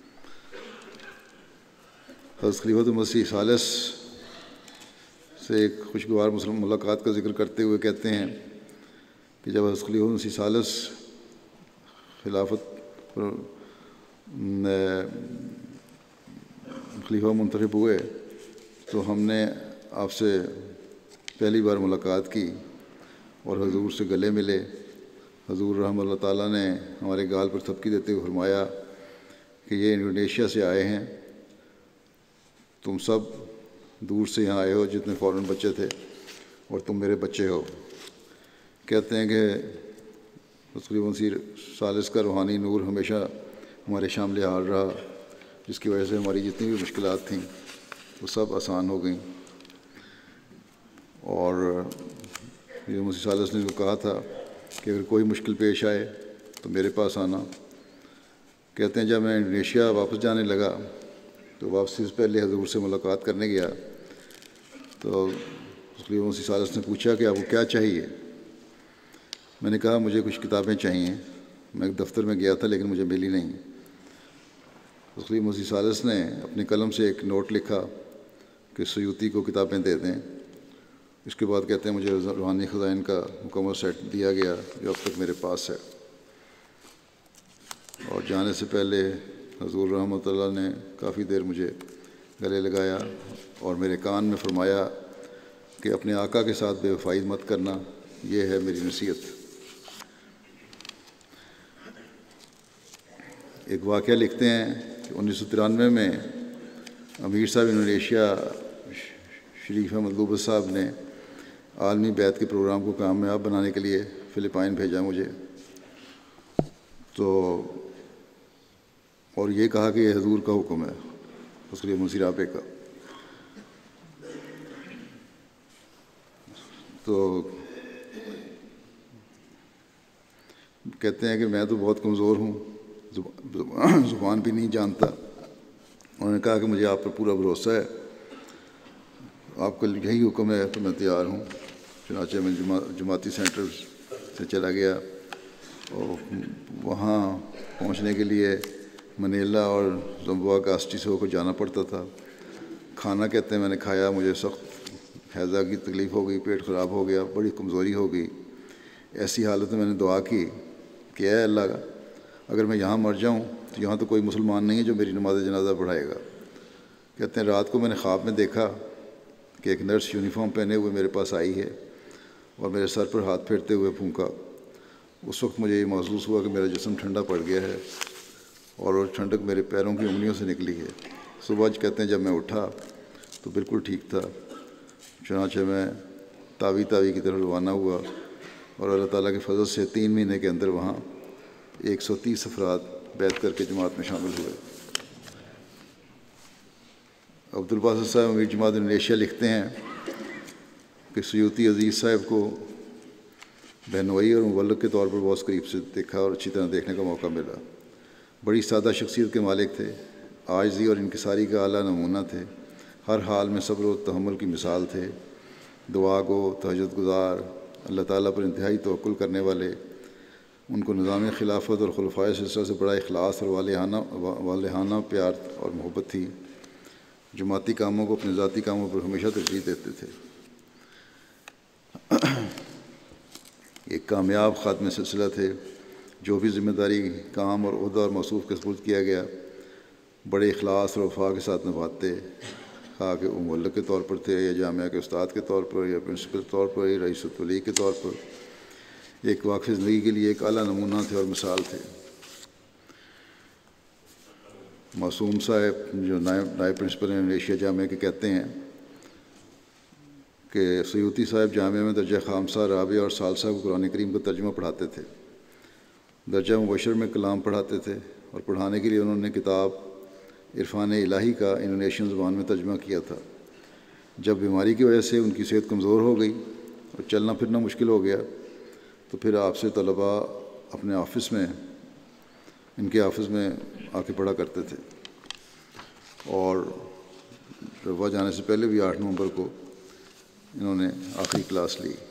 [SPEAKER 2] حضرت خلیفۃ المسیح ثالث سے ایک خوشگوار مسلم ملاقات کا ذکر کرتے ہوئے کہتے ہیں کہ جب حضرت خلیفۃ المسیح ثالث خلافت پر خلیفہ منتخب ہوئے تو ہم نے آپ سے پہلی بار ملاقات کی اور حضور سے گلے ملے۔ حضور رحمۃ اللہ تعالیٰ نے ہمارے گال پر تھپکی دیتے ہوئے فرمایا کہ یہ انڈونیشیا سے آئے ہیں، تم سب دور سے یہاں آئے ہو، جتنے فورن بچے تھے، اور تم میرے بچے ہو۔ کہتے ہیں کہ تقریباً ثالث کا روحانی نور ہمیشہ ہمارے شامل حال رہا، جس کی وجہ سے ہماری جتنی بھی مشکلات تھیں وہ سب آسان ہو گئیں۔ اور یہ مسیح ثالث نے جو کہا تھا کہ اگر کوئی مشکل پیش آئے تو میرے پاس آنا۔ کہتے ہیں جب میں انڈونیشیا واپس جانے لگا تو واپسی سے پہلے حضور سے ملاقات کرنے گیا تو تقریباً مسیح ثالث نے پوچھا کہ آپ کو کیا چاہیے؟ میں نے کہا مجھے کچھ کتابیں چاہیے، میں ایک دفتر میں گیا تھا لیکن مجھے ملی نہیں۔ تقریباً مسیح ثالث نے اپنے قلم سے ایک نوٹ لکھا کہ سیوطی کو کتابیں دے دیں۔ اس کے بعد کہتے ہیں مجھے روحانی خزائن کا مکمل سیٹ دیا گیا جو اب تک میرے پاس ہے۔ اور جانے سے پہلے حضور رحمۃ اللہ نے کافی دیر مجھے گلے لگایا اور میرے کان میں فرمایا کہ اپنے آقا کے ساتھ بے وفائی مت کرنا، یہ ہے میری نصیحت۔ ایک واقعہ لکھتے ہیں کہ انیس سو ترانوے میں امیر صاحب انڈونیشیا شریف احمد لوبس صاحب نے عالمی بیت کے پروگرام کو کامیاب بنانے کے لیے فلپائن بھیجا مجھے، تو اور یہ کہا کہ یہ حضور کا حکم ہے، اس لیے مسیح رابع کا۔ تو کہتے ہیں کہ میں تو بہت کمزور ہوں، زبان بھی نہیں جانتا۔ انہوں نے کہا کہ مجھے آپ پر پورا بھروسہ ہے، آپ کا یہی حکم ہے تو میں تیار ہوں۔ چنانچہ میں جماعتی سینٹر سے چلا گیا اور وہاں پہنچنے کے لیے منیلا اور زمبوا کاسٹی سے ہو کر جانا پڑتا تھا۔ کھانا کہتے ہیں میں نے کھایا، مجھے سخت ہیضہ کی تکلیف ہو گئی، پیٹ خراب ہو گیا، بڑی کمزوری ہو گئی۔ ایسی حالت میں میں نے دعا کی کہ اے اللہ، اگر میں یہاں مر جاؤں تو یہاں تو کوئی مسلمان نہیں ہے جو میری نماز جنازہ پڑھائے گا۔ کہتے ہیں رات کو میں نے خواب میں دیکھا کہ ایک نرس یونیفارم پہنے ہوئے میرے پاس آئی ہے اور میرے سر پر ہاتھ پھیرتے ہوئے پھونکا۔ اس وقت مجھے یہ محسوس ہوا کہ میرا جسم ٹھنڈا پڑ گیا ہے اور وہ ٹھنڈک میرے پیروں کی انگلیوں سے نکلی ہے۔ صبح کہتے ہیں جب میں اٹھا تو بالکل ٹھیک تھا۔ چنانچہ میں تاوی تاوی کی طرف روانہ ہوا اور اللہ تعالیٰ کے فضل سے تین مہینے کے اندر وہاں ایک سو تیس افراد بیعت کر کے جماعت میں شامل ہوئے۔ عبدالباسط صاحب امیر جماعت انڈونیشیا لکھتے ہیں کہ سیوطی عزیز صاحب کو بہنوئی اور مبلغ کے طور پر بہت قریب سے دیکھا اور اچھی طرح دیکھنے کا موقع ملا۔ بڑی سادہ شخصیت کے مالک تھے، عاجزی اور انکساری کا اعلیٰ نمونہ تھے، ہر حال میں صبر و تحمل کی مثال تھے، دعا گو، تہجد گزار، اللہ تعالیٰ پر انتہائی توکل کرنے والے۔ ان کو نظام خلافت اور خلفائے سلسلہ سے بڑا اخلاص اور والہانہ والہانہ پیار اور محبت تھی۔ جماعتی کاموں کو اپنے ذاتی کاموں پر ہمیشہ ترجیح دیتے تھے۔ ایک کامیاب خاتم سلسلہ تھے، جو بھی ذمہ داری، کام اور عہدہ اور موصوف کے سپرد کیا گیا بڑے اخلاص اور وفا کے ساتھ نبھاتے، خواہ کہ وہ مولک کے طور پر تھے یا جامعہ کے استاد کے طور پر یا پرنسپل کے طور پر یا رئیس الولی کے طور پر۔ ایک واقعی زندگی کے لیے ایک اعلیٰ نمونہ تھے اور مثال تھے۔ معصوم صاحب جو نائب نائب پرنسپل انڈونیشیا جامعہ کے کہتے ہیں کہ سیوطی صاحب جامعہ میں درجہ خامسہ، رابعہ اور ثالثہ کو قرآن کریم کا ترجمہ پڑھاتے تھے۔ درجہ مبشر میں کلام پڑھاتے تھے اور پڑھانے کے لیے انہوں نے کتاب عرفان الہی کا انڈونیشین زبان میں ترجمہ کیا تھا۔ جب بیماری کی وجہ سے ان کی صحت کمزور ہو گئی اور چلنا پھرنا مشکل ہو گیا تو پھر آپ سے طلباء اپنے آفس میں ان کے آفس میں آ کے پڑھا کرتے تھے، اور روا جانے سے پہلے بھی آٹھ نومبر کو انہوں نے آخری کلاس لی۔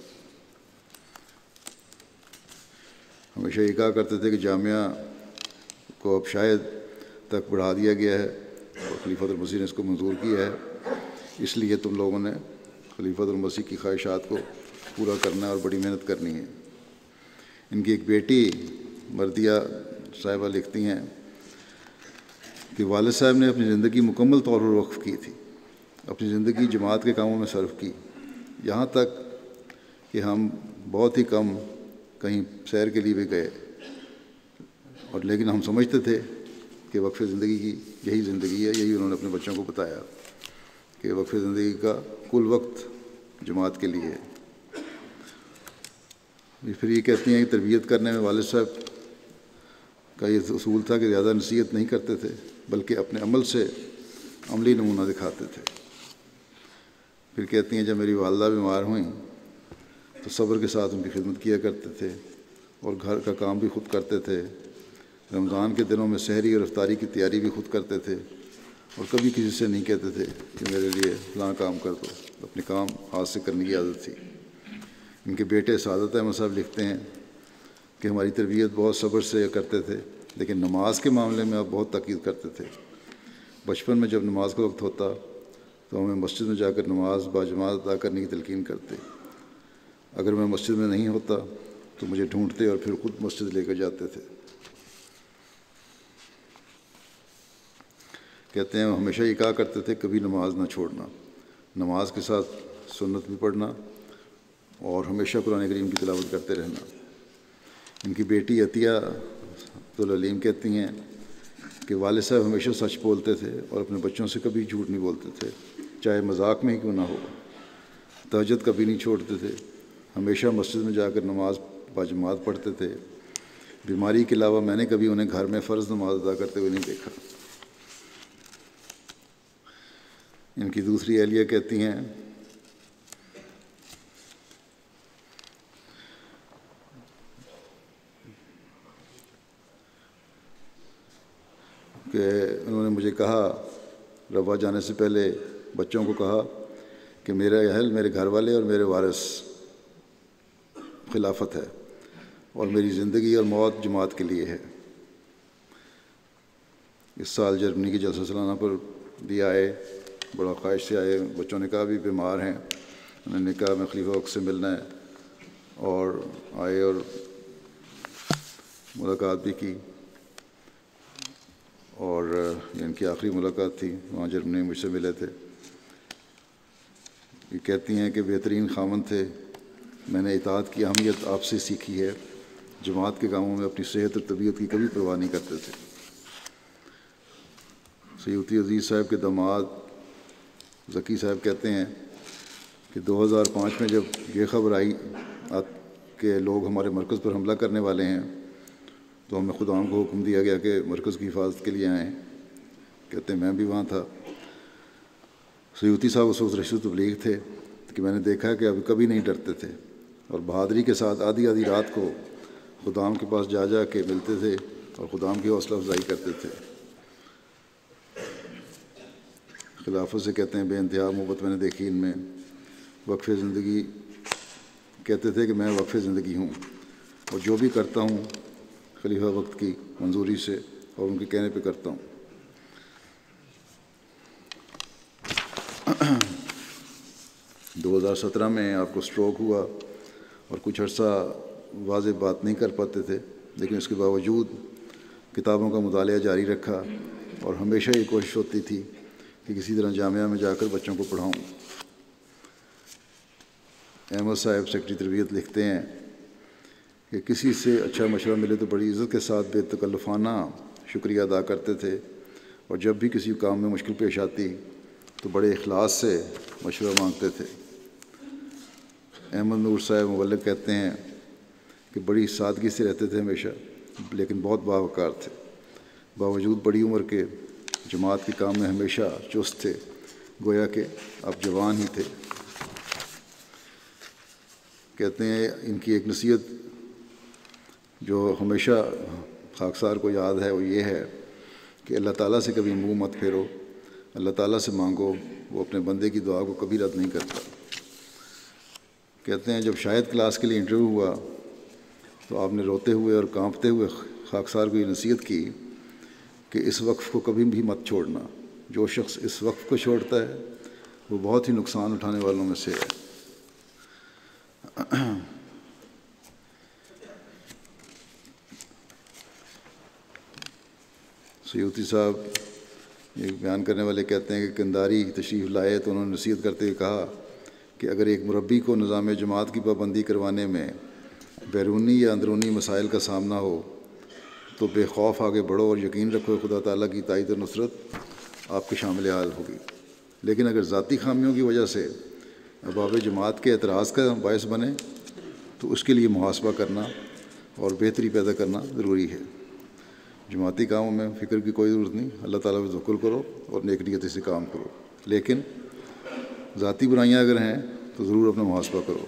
[SPEAKER 2] ہمیشہ یہ کہا کرتے تھے کہ جامعہ کو اب شاید تک بڑھا دیا گیا ہے اور خلیفۃ المسیح نے اس کو منظور کیا ہے، اس لیے تم لوگوں نے خلیفۃ المسیح کی خواہشات کو پورا کرنا ہے اور بڑی محنت کرنی ہے۔ ان کی ایک بیٹی مردیہ صاحبہ لکھتی ہیں کہ والد صاحب نے اپنی زندگی مکمل طور پر وقف کی تھی، اپنی زندگی جماعت کے کاموں میں صرف کی، یہاں تک کہ ہم بہت ہی کم کہیں سیر کے لیے بھی گئے، اور لیکن ہم سمجھتے تھے کہ وقف زندگی کی یہی زندگی ہے. یہی انہوں نے اپنے بچوں کو بتایا کہ وقف زندگی کا کل وقت جماعت کے لیے ہے. پھر یہ کہتی ہیں کہ تربیت کرنے میں والد صاحب کا یہ اصول تھا کہ زیادہ نصیحت نہیں کرتے تھے بلکہ اپنے عمل سے عملی نمونہ دکھاتے تھے. پھر کہتی ہیں جب میری والدہ بیمار ہوئیں تو صبر کے ساتھ ان کی خدمت کیا کرتے تھے اور گھر کا کام بھی خود کرتے تھے. رمضان کے دنوں میں سحری اور افطاری کی تیاری بھی خود کرتے تھے اور کبھی کسی سے نہیں کہتے تھے کہ میرے لیے فلاں کام کر دو. اپنے کام ہاتھ سے کرنے کی عادت تھی. ان کے بیٹے سعادت احمد صاحب لکھتے ہیں کہ ہماری تربیت بہت صبر سے کرتے تھے لیکن نماز کے معاملے میں آپ بہت تاکید کرتے تھے. بچپن میں جب نماز کا وقت ہوتا تو ہمیں مسجد میں جا کر نماز باجماعت ادا کرنے کی تلقین کرتے. اگر میں مسجد میں نہیں ہوتا تو مجھے ڈھونڈتے اور پھر خود مسجد لے کر جاتے تھے. کہتے ہیں ہمیشہ یہ کہا کرتے تھے کبھی نماز نہ چھوڑنا، نماز کے ساتھ سنت بھی پڑھنا اور ہمیشہ قرآن کریم کی تلاوت کرتے رہنا. ان کی بیٹی عطیہ عبدالعلیم کہتی ہیں کہ والد صاحب ہمیشہ سچ بولتے تھے اور اپنے بچوں سے کبھی جھوٹ نہیں بولتے تھے، چاہے مذاق میں ہی کیوں نہ ہو. تہجد کبھی نہیں چھوڑتے تھے، ہمیشہ مسجد میں جا کر نماز باجماعت پڑھتے تھے. بیماری کے علاوہ میں نے کبھی انہیں گھر میں فرض نماز ادا کرتے ہوئے نہیں دیکھا. ان کی دوسری اہلیہ کہتی ہیں کہ انہوں نے مجھے کہا روا جانے سے پہلے بچوں کو کہا کہ میرا اہل میرے گھر والے اور میرے وارث خلافت ہے اور میری زندگی اور موت جماعت کے لیے ہے. اس سال جرمنی کی جلسہ سالانہ پر بھی آئے، بڑا خواہش سے آئے. بچوں نے کہا بھی بیمار ہیں، انہوں نے کہا میں خلیفہ وقت سے ملنا ہے اور آئے اور ملاقات بھی کی اور یہ ان کی آخری ملاقات تھی وہاں جرمنی میں مجھ سے ملے تھے. یہ کہتی ہیں کہ بہترین خامن تھے، میں نے اطاعت کی اہمیت آپ سے سیکھی ہے. جماعت کے کاموں میں اپنی صحت اور طبیعت کی کبھی پرواہ نہیں کرتے تھے. سیوطی عزیز صاحب کے داماد ذکی صاحب کہتے ہیں کہ دو ہزار پانچ میں جب یہ خبر آئی کہ لوگ ہمارے مرکز پر حملہ کرنے والے ہیں تو ہمیں خداوند کو حکم دیا گیا کہ مرکز کی حفاظت کے لیے آئیں. کہتے ہیں میں بھی وہاں تھا. سیوطی صاحب اس وقت رشید تبلیغ تھے کہ میں نے دیکھا کہ ابھی کبھی نہیں ڈرتے تھے اور بہادری کے ساتھ آدھی آدھی رات کو خداوند کے پاس جا جا کے ملتے تھے اور خداوند کی حوصلہ افزائی کرتے تھے. خلافت سے کہتے ہیں بے انتہا محبت میں نے دیکھی ان میں. وقف زندگی کہتے تھے کہ میں وقف زندگی ہوں اور جو بھی کرتا ہوں خلیفہ وقت کی منظوری سے اور ان کے کہنے پہ کرتا ہوں. دو ہزار سترہ میں آپ کو سٹروک ہوا اور کچھ عرصہ واضح بات نہیں کر پاتے تھے، لیکن اس کے باوجود کتابوں کا مطالعہ جاری رکھا اور ہمیشہ یہ کوشش ہوتی تھی کہ کسی طرح جامعہ میں جا کر بچوں کو پڑھاؤں. احمد صاحب سیکرٹری تربیت لکھتے ہیں کہ کسی سے اچھا مشورہ ملے تو بڑی عزت کے ساتھ بے تکلفانہ شکریہ ادا کرتے تھے اور جب بھی کسی کام میں مشکل پیش آتی تو بڑے اخلاص سے مشورہ مانگتے تھے. احمد نور صاحب مبلغ کہتے ہیں کہ بڑی سادگی سے رہتے تھے ہمیشہ لیکن بہت باوقار تھے. باوجود بڑی عمر کے جماعت کے کام میں ہمیشہ چست تھے، گویا کہ اب جوان ہی تھے. کہتے ہیں ان کی ایک نصیحت جو ہمیشہ خاکسار کو یاد ہے وہ یہ ہے کہ اللہ تعالیٰ سے کبھی منہ مت پھیرو، اللہ تعالیٰ سے مانگو، وہ اپنے بندے کی دعا کو کبھی رد نہیں کرتا. کہتے ہیں جب شاہد کلاس کے لیے انٹرویو ہوا تو آپ نے روتے ہوئے اور کانپتے ہوئے خاکسار کو یہ نصیحت کی کہ اس وقف کو کبھی بھی مت چھوڑنا. جو شخص اس وقف کو چھوڑتا ہے وہ بہت ہی نقصان اٹھانے والوں میں سے ہے. سیوطی صاحب یہ بیان کرنے والے کہتے ہیں کہ کنداری تشریف لائے تو انہوں نے نصیحت کرتے ہوئے کہا کہ اگر ایک مربی کو نظام جماعت کی پابندی کروانے میں بیرونی یا اندرونی مسائل کا سامنا ہو تو بے خوف آگے بڑھو اور یقین رکھو خدا تعالیٰ کی تائید اور نصرت آپ کے شامل حال ہوگی. لیکن اگر ذاتی خامیوں کی وجہ سے ابواب جماعت کے اعتراض کا باعث بنے تو اس کے لیے محاسبہ کرنا اور بہتری پیدا کرنا ضروری ہے. جماعتی کاموں میں فکر کی کوئی ضرورت نہیں، اللہ تعالیٰ پہ توکل کرو اور نیک نیتی سے کام کرو. لیکن ذاتی برائیاں اگر ہیں تو ضرور اپنا محاسبہ کرو.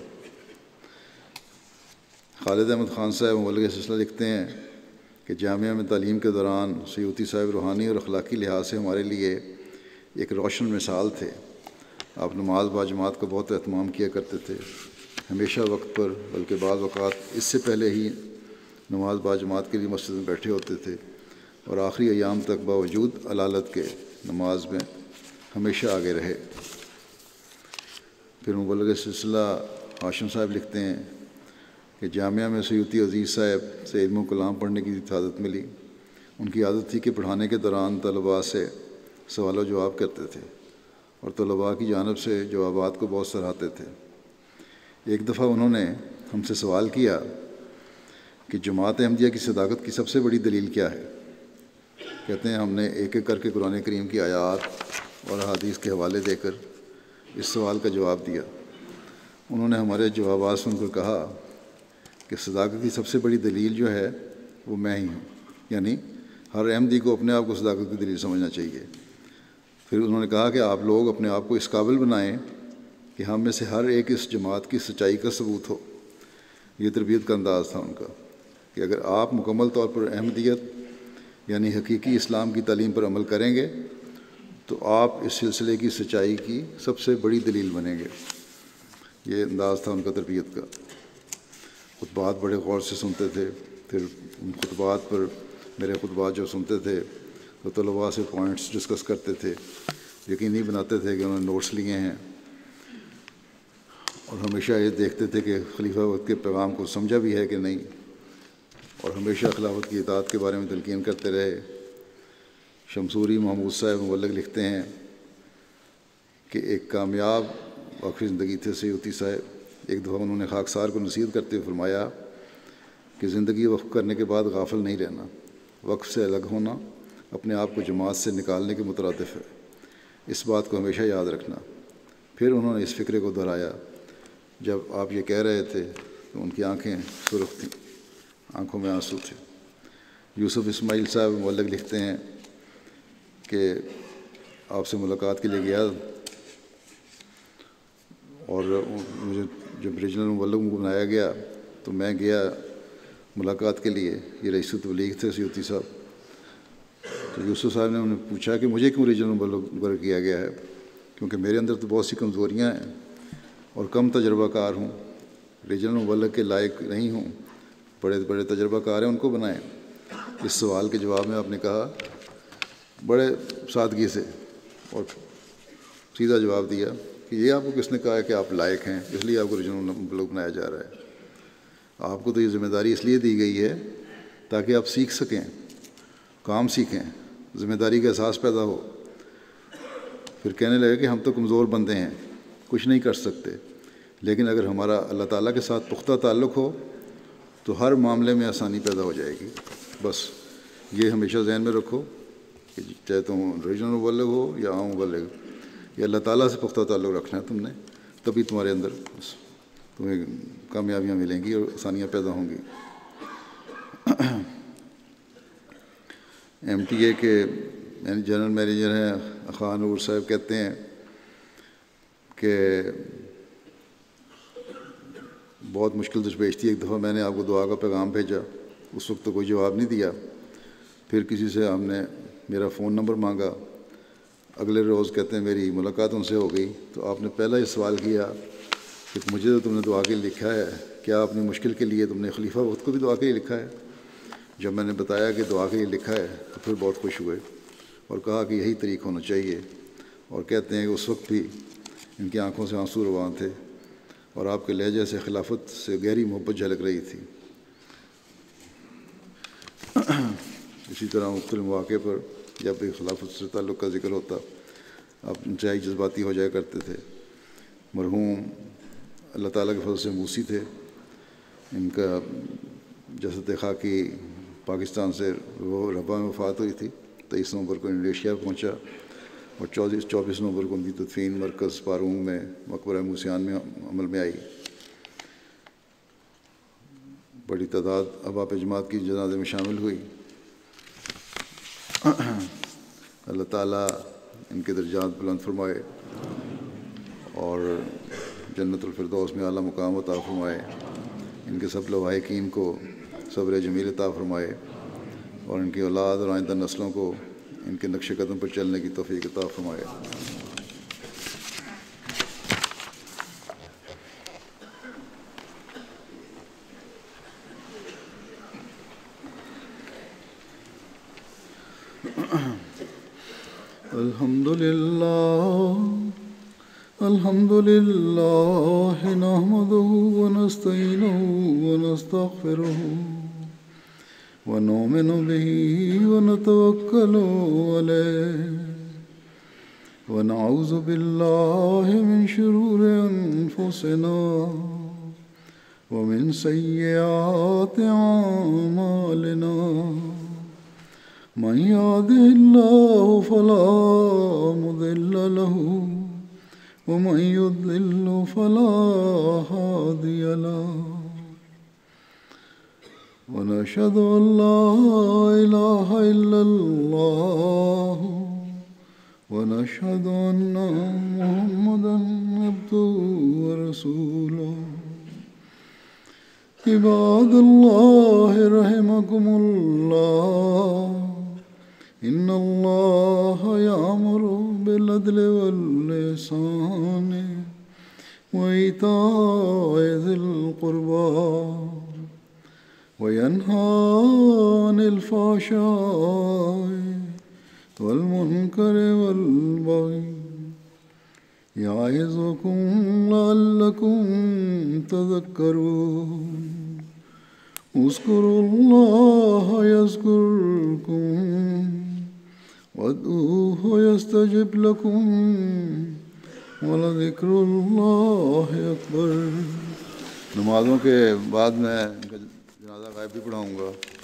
[SPEAKER 2] خالد احمد خان صاحب مبلغ سلسلہ لکھتے ہیں کہ جامعہ میں تعلیم کے دوران سیوطی صاحب روحانی اور اخلاقی لحاظ سے ہمارے لیے ایک روشن مثال تھے. آپ نماز با جماعت کا بہت اہتمام کیا کرتے تھے، ہمیشہ وقت پر، بلکہ بعض اوقات اس سے پہلے ہی نماز با جماعت کے لیے مسجد میں بیٹھے ہوتے تھے اور آخری ایام تک باوجود علالت کے نماز میں ہمیشہ آگے رہے. پھر مبلغ سلسلہ ہاشم صاحب لکھتے ہیں کہ جامعہ میں سیوطی عزیز صاحب سے علم و کلام پڑھنے کی عادت ملی. ان کی عادت تھی کہ پڑھانے کے دوران طلباء سے سوال و جواب کرتے تھے اور طلباء کی جانب سے جوابات کو بہت سراہتے تھے. ایک دفعہ انہوں نے ہم سے سوال کیا کہ جماعت احمدیہ کی صداقت کی سب سے بڑی دلیل کیا ہے. کہتے ہیں ہم نے ایک ایک کر کے قرآن کریم کی آیات اور احادیث کے حوالے دے کر اس سوال کا جواب دیا. انہوں نے ہمارے جوابات سن کر کہا کہ صداقت کی سب سے بڑی دلیل جو ہے وہ میں ہی ہوں، یعنی ہر احمدی کو اپنے آپ کو صداقت کی دلیل سمجھنا چاہیے. پھر انہوں نے کہا کہ آپ لوگ اپنے آپ کو اس قابل بنائیں کہ ہم میں سے ہر ایک اس جماعت کی سچائی کا ثبوت ہو. یہ تربیت کا انداز تھا ان کا کہ اگر آپ مکمل طور پر احمدیت یعنی حقیقی اسلام کی تعلیم پر عمل کریں گے تو آپ اس سلسلے کی سچائی کی سب سے بڑی دلیل بنیں گے. یہ انداز تھا ان کا تربیت کا. خطبات بڑے غور سے سنتے تھے. پھر ان خطبات پر میرے خطبات جو سنتے تھے تو طلباء سے پوائنٹس ڈسکس کرتے تھے، یقینی بناتے تھے کہ انہوں نے نوٹس لیے ہیں، اور ہمیشہ یہ دیکھتے تھے کہ خلیفہ وقت کے پیغام کو سمجھا بھی ہے کہ نہیں، اور ہمیشہ خلافت کی اطاعت کے بارے میں تلقین کرتے رہے. شمسوری محمود صاحب مبلغ لکھتے ہیں کہ ایک کامیاب آخری زندگی تھے سیوطی صاحب. ایک دفعہ انہوں نے خاکسار کو نصیحت کرتے ہوئے فرمایا کہ زندگی وقف کرنے کے بعد غافل نہیں رہنا، وقف سے الگ ہونا اپنے آپ کو جماعت سے نکالنے کے مترادف ہے، اس بات کو ہمیشہ یاد رکھنا. پھر انہوں نے اس فکرے کو دہرایا. جب آپ یہ کہہ رہے تھے تو ان کی آنکھیں سرخ تھیں، آنکھوں میں آنسو تھے. یوسف اسماعیل صاحب مبلغ لکھتے ہیں کہ آپ سے ملاقات کے لیے گیا اور مجھے جب ریجنل مبلغ بنایا گیا تو میں گیا ملاقات کے لیے. یہ رئیس تبلیغ تھے سیوطی صاحب. تو یوسف صاحب نے انہیں پوچھا کہ مجھے کیوں ریجنل مبلغ مقرر کیا گیا ہے، کیونکہ میرے اندر تو بہت سی کمزوریاں ہیں اور کم تجربہ کار ہوں، ریجنل مبلغ کے لائق نہیں ہوں، بڑے بڑے تجربہ کار ہیں ان کو بنائیں. اس سوال کے جواب میں آپ نے کہا بڑے سادگی سے اور سیدھا جواب دیا کہ یہ آپ کو کس نے کہا ہے کہ آپ لائق ہیں، اس لیے آپ کو ریجنل مبلغ بنایا جا رہا ہے. آپ کو تو یہ ذمہ داری اس لیے دی گئی ہے تاکہ آپ سیکھ سکیں، کام سیکھیں، ذمہ داری کا احساس پیدا ہو. پھر کہنے لگے کہ ہم تو کمزور بندے ہیں، کچھ نہیں کر سکتے، لیکن اگر ہمارا اللہ تعالیٰ کے ساتھ پختہ تعلق ہو تو ہر معاملے میں آسانی پیدا ہو جائے گی. بس یہ ہمیشہ ذہن میں رکھو کہ چاہے تم ریجنل مبلغ ہو یا عام مبلغ، یہ اللہ تعالیٰ سے پختہ تعلق رکھنا ہے تم نے، تبھی تمہارے اندر تمہیں کامیابیاں ملیں گی اور آسانیاں پیدا ہوں گی. ایم ٹی اے کے جنرل مینیجر ہیں خان نور صاحب کہتے ہیں کہ بہت مشکل درپیش تھی. ایک دفعہ میں نے آپ کو دعا کا پیغام بھیجا، اس وقت تو کوئی جواب نہیں دیا. پھر کسی سے ہم نے میرا فون نمبر مانگا. اگلے روز کہتے ہیں میری ملاقات ان سے ہو گئی تو آپ نے پہلا یہ سوال کیا کہ مجھے تو تم نے دعا کے لیے لکھا ہے، کیا اپنی مشکل کے لیے تم نے خلیفہ وقت کو بھی دعا کے لیے لکھا ہے؟ جب میں نے بتایا کہ دعا کے لیے لکھا ہے تو پھر بہت خوش ہوئے اور کہا کہ یہی طریق ہونا چاہیے. اور کہتے ہیں کہ اس وقت بھی ان کی آنکھوں سے آنسو روان تھے اور آپ کے لہجے سے خلافت سے گہری محبت جھلک رہی تھی. اسی طرح مختلف مواقع پر جب بھی خلافت سے تعلق کا ذکر ہوتا آپ انتہائی جذباتی ہو جایا کرتے تھے۔ مرحوم اللہ تعالیٰ کے فضل سے موسی تھے، ان کا جسد خاکی پاکستان سے وہ ربا میں وفات ہوئی تھی، تیئیس نومبر کو انڈونیشیا پہنچا اور چوبیس چوبیس نومبر کو ان کی تدفین مرکز پارونگ میں مقبرہ موسیان میں عمل میں آئی۔ بڑی تعداد احباب جماعت کی جنازے میں شامل ہوئی۔ اللہ تعالیٰ ان کے درجات بلند فرمائے اور جنت الفردوس میں اعلیٰ مقام عطا فرمائے، ان کے سب لواحقین کو صبر جمیل عطا فرمائے اور ان کی اولاد اور آئندہ نسلوں کو ان کے نقش قدم پر چلنے کی توفیق عطا فرمائے۔ الحمد للہ الحمد للہ نحمدہ ونستعینہ ونستغفرہ ونؤمن بہ ونتوکل علیہ ونعوذ باللہ من شرور انفسنا ومن سیئات اعمالنا من يهده الله فلا مضل له ومن يضلل فلا هادي له ونشهد أن لا إله إلا الله ونشهد أن محمدا عبده ورسوله عباد الله رحمكم الله إن الله يأمر بالعدل والإحسان وإيتاء ذي القربى وينهى عن الفحشاء والمنكر والبغي يعظكم لعلكم تذكرون اذكروا الله يذكركم وادعوه يستجب لكم ولذكر الله أكبر۔ نمازوں کے بعد میں جنازہ غائب بھی پڑھاؤں گا۔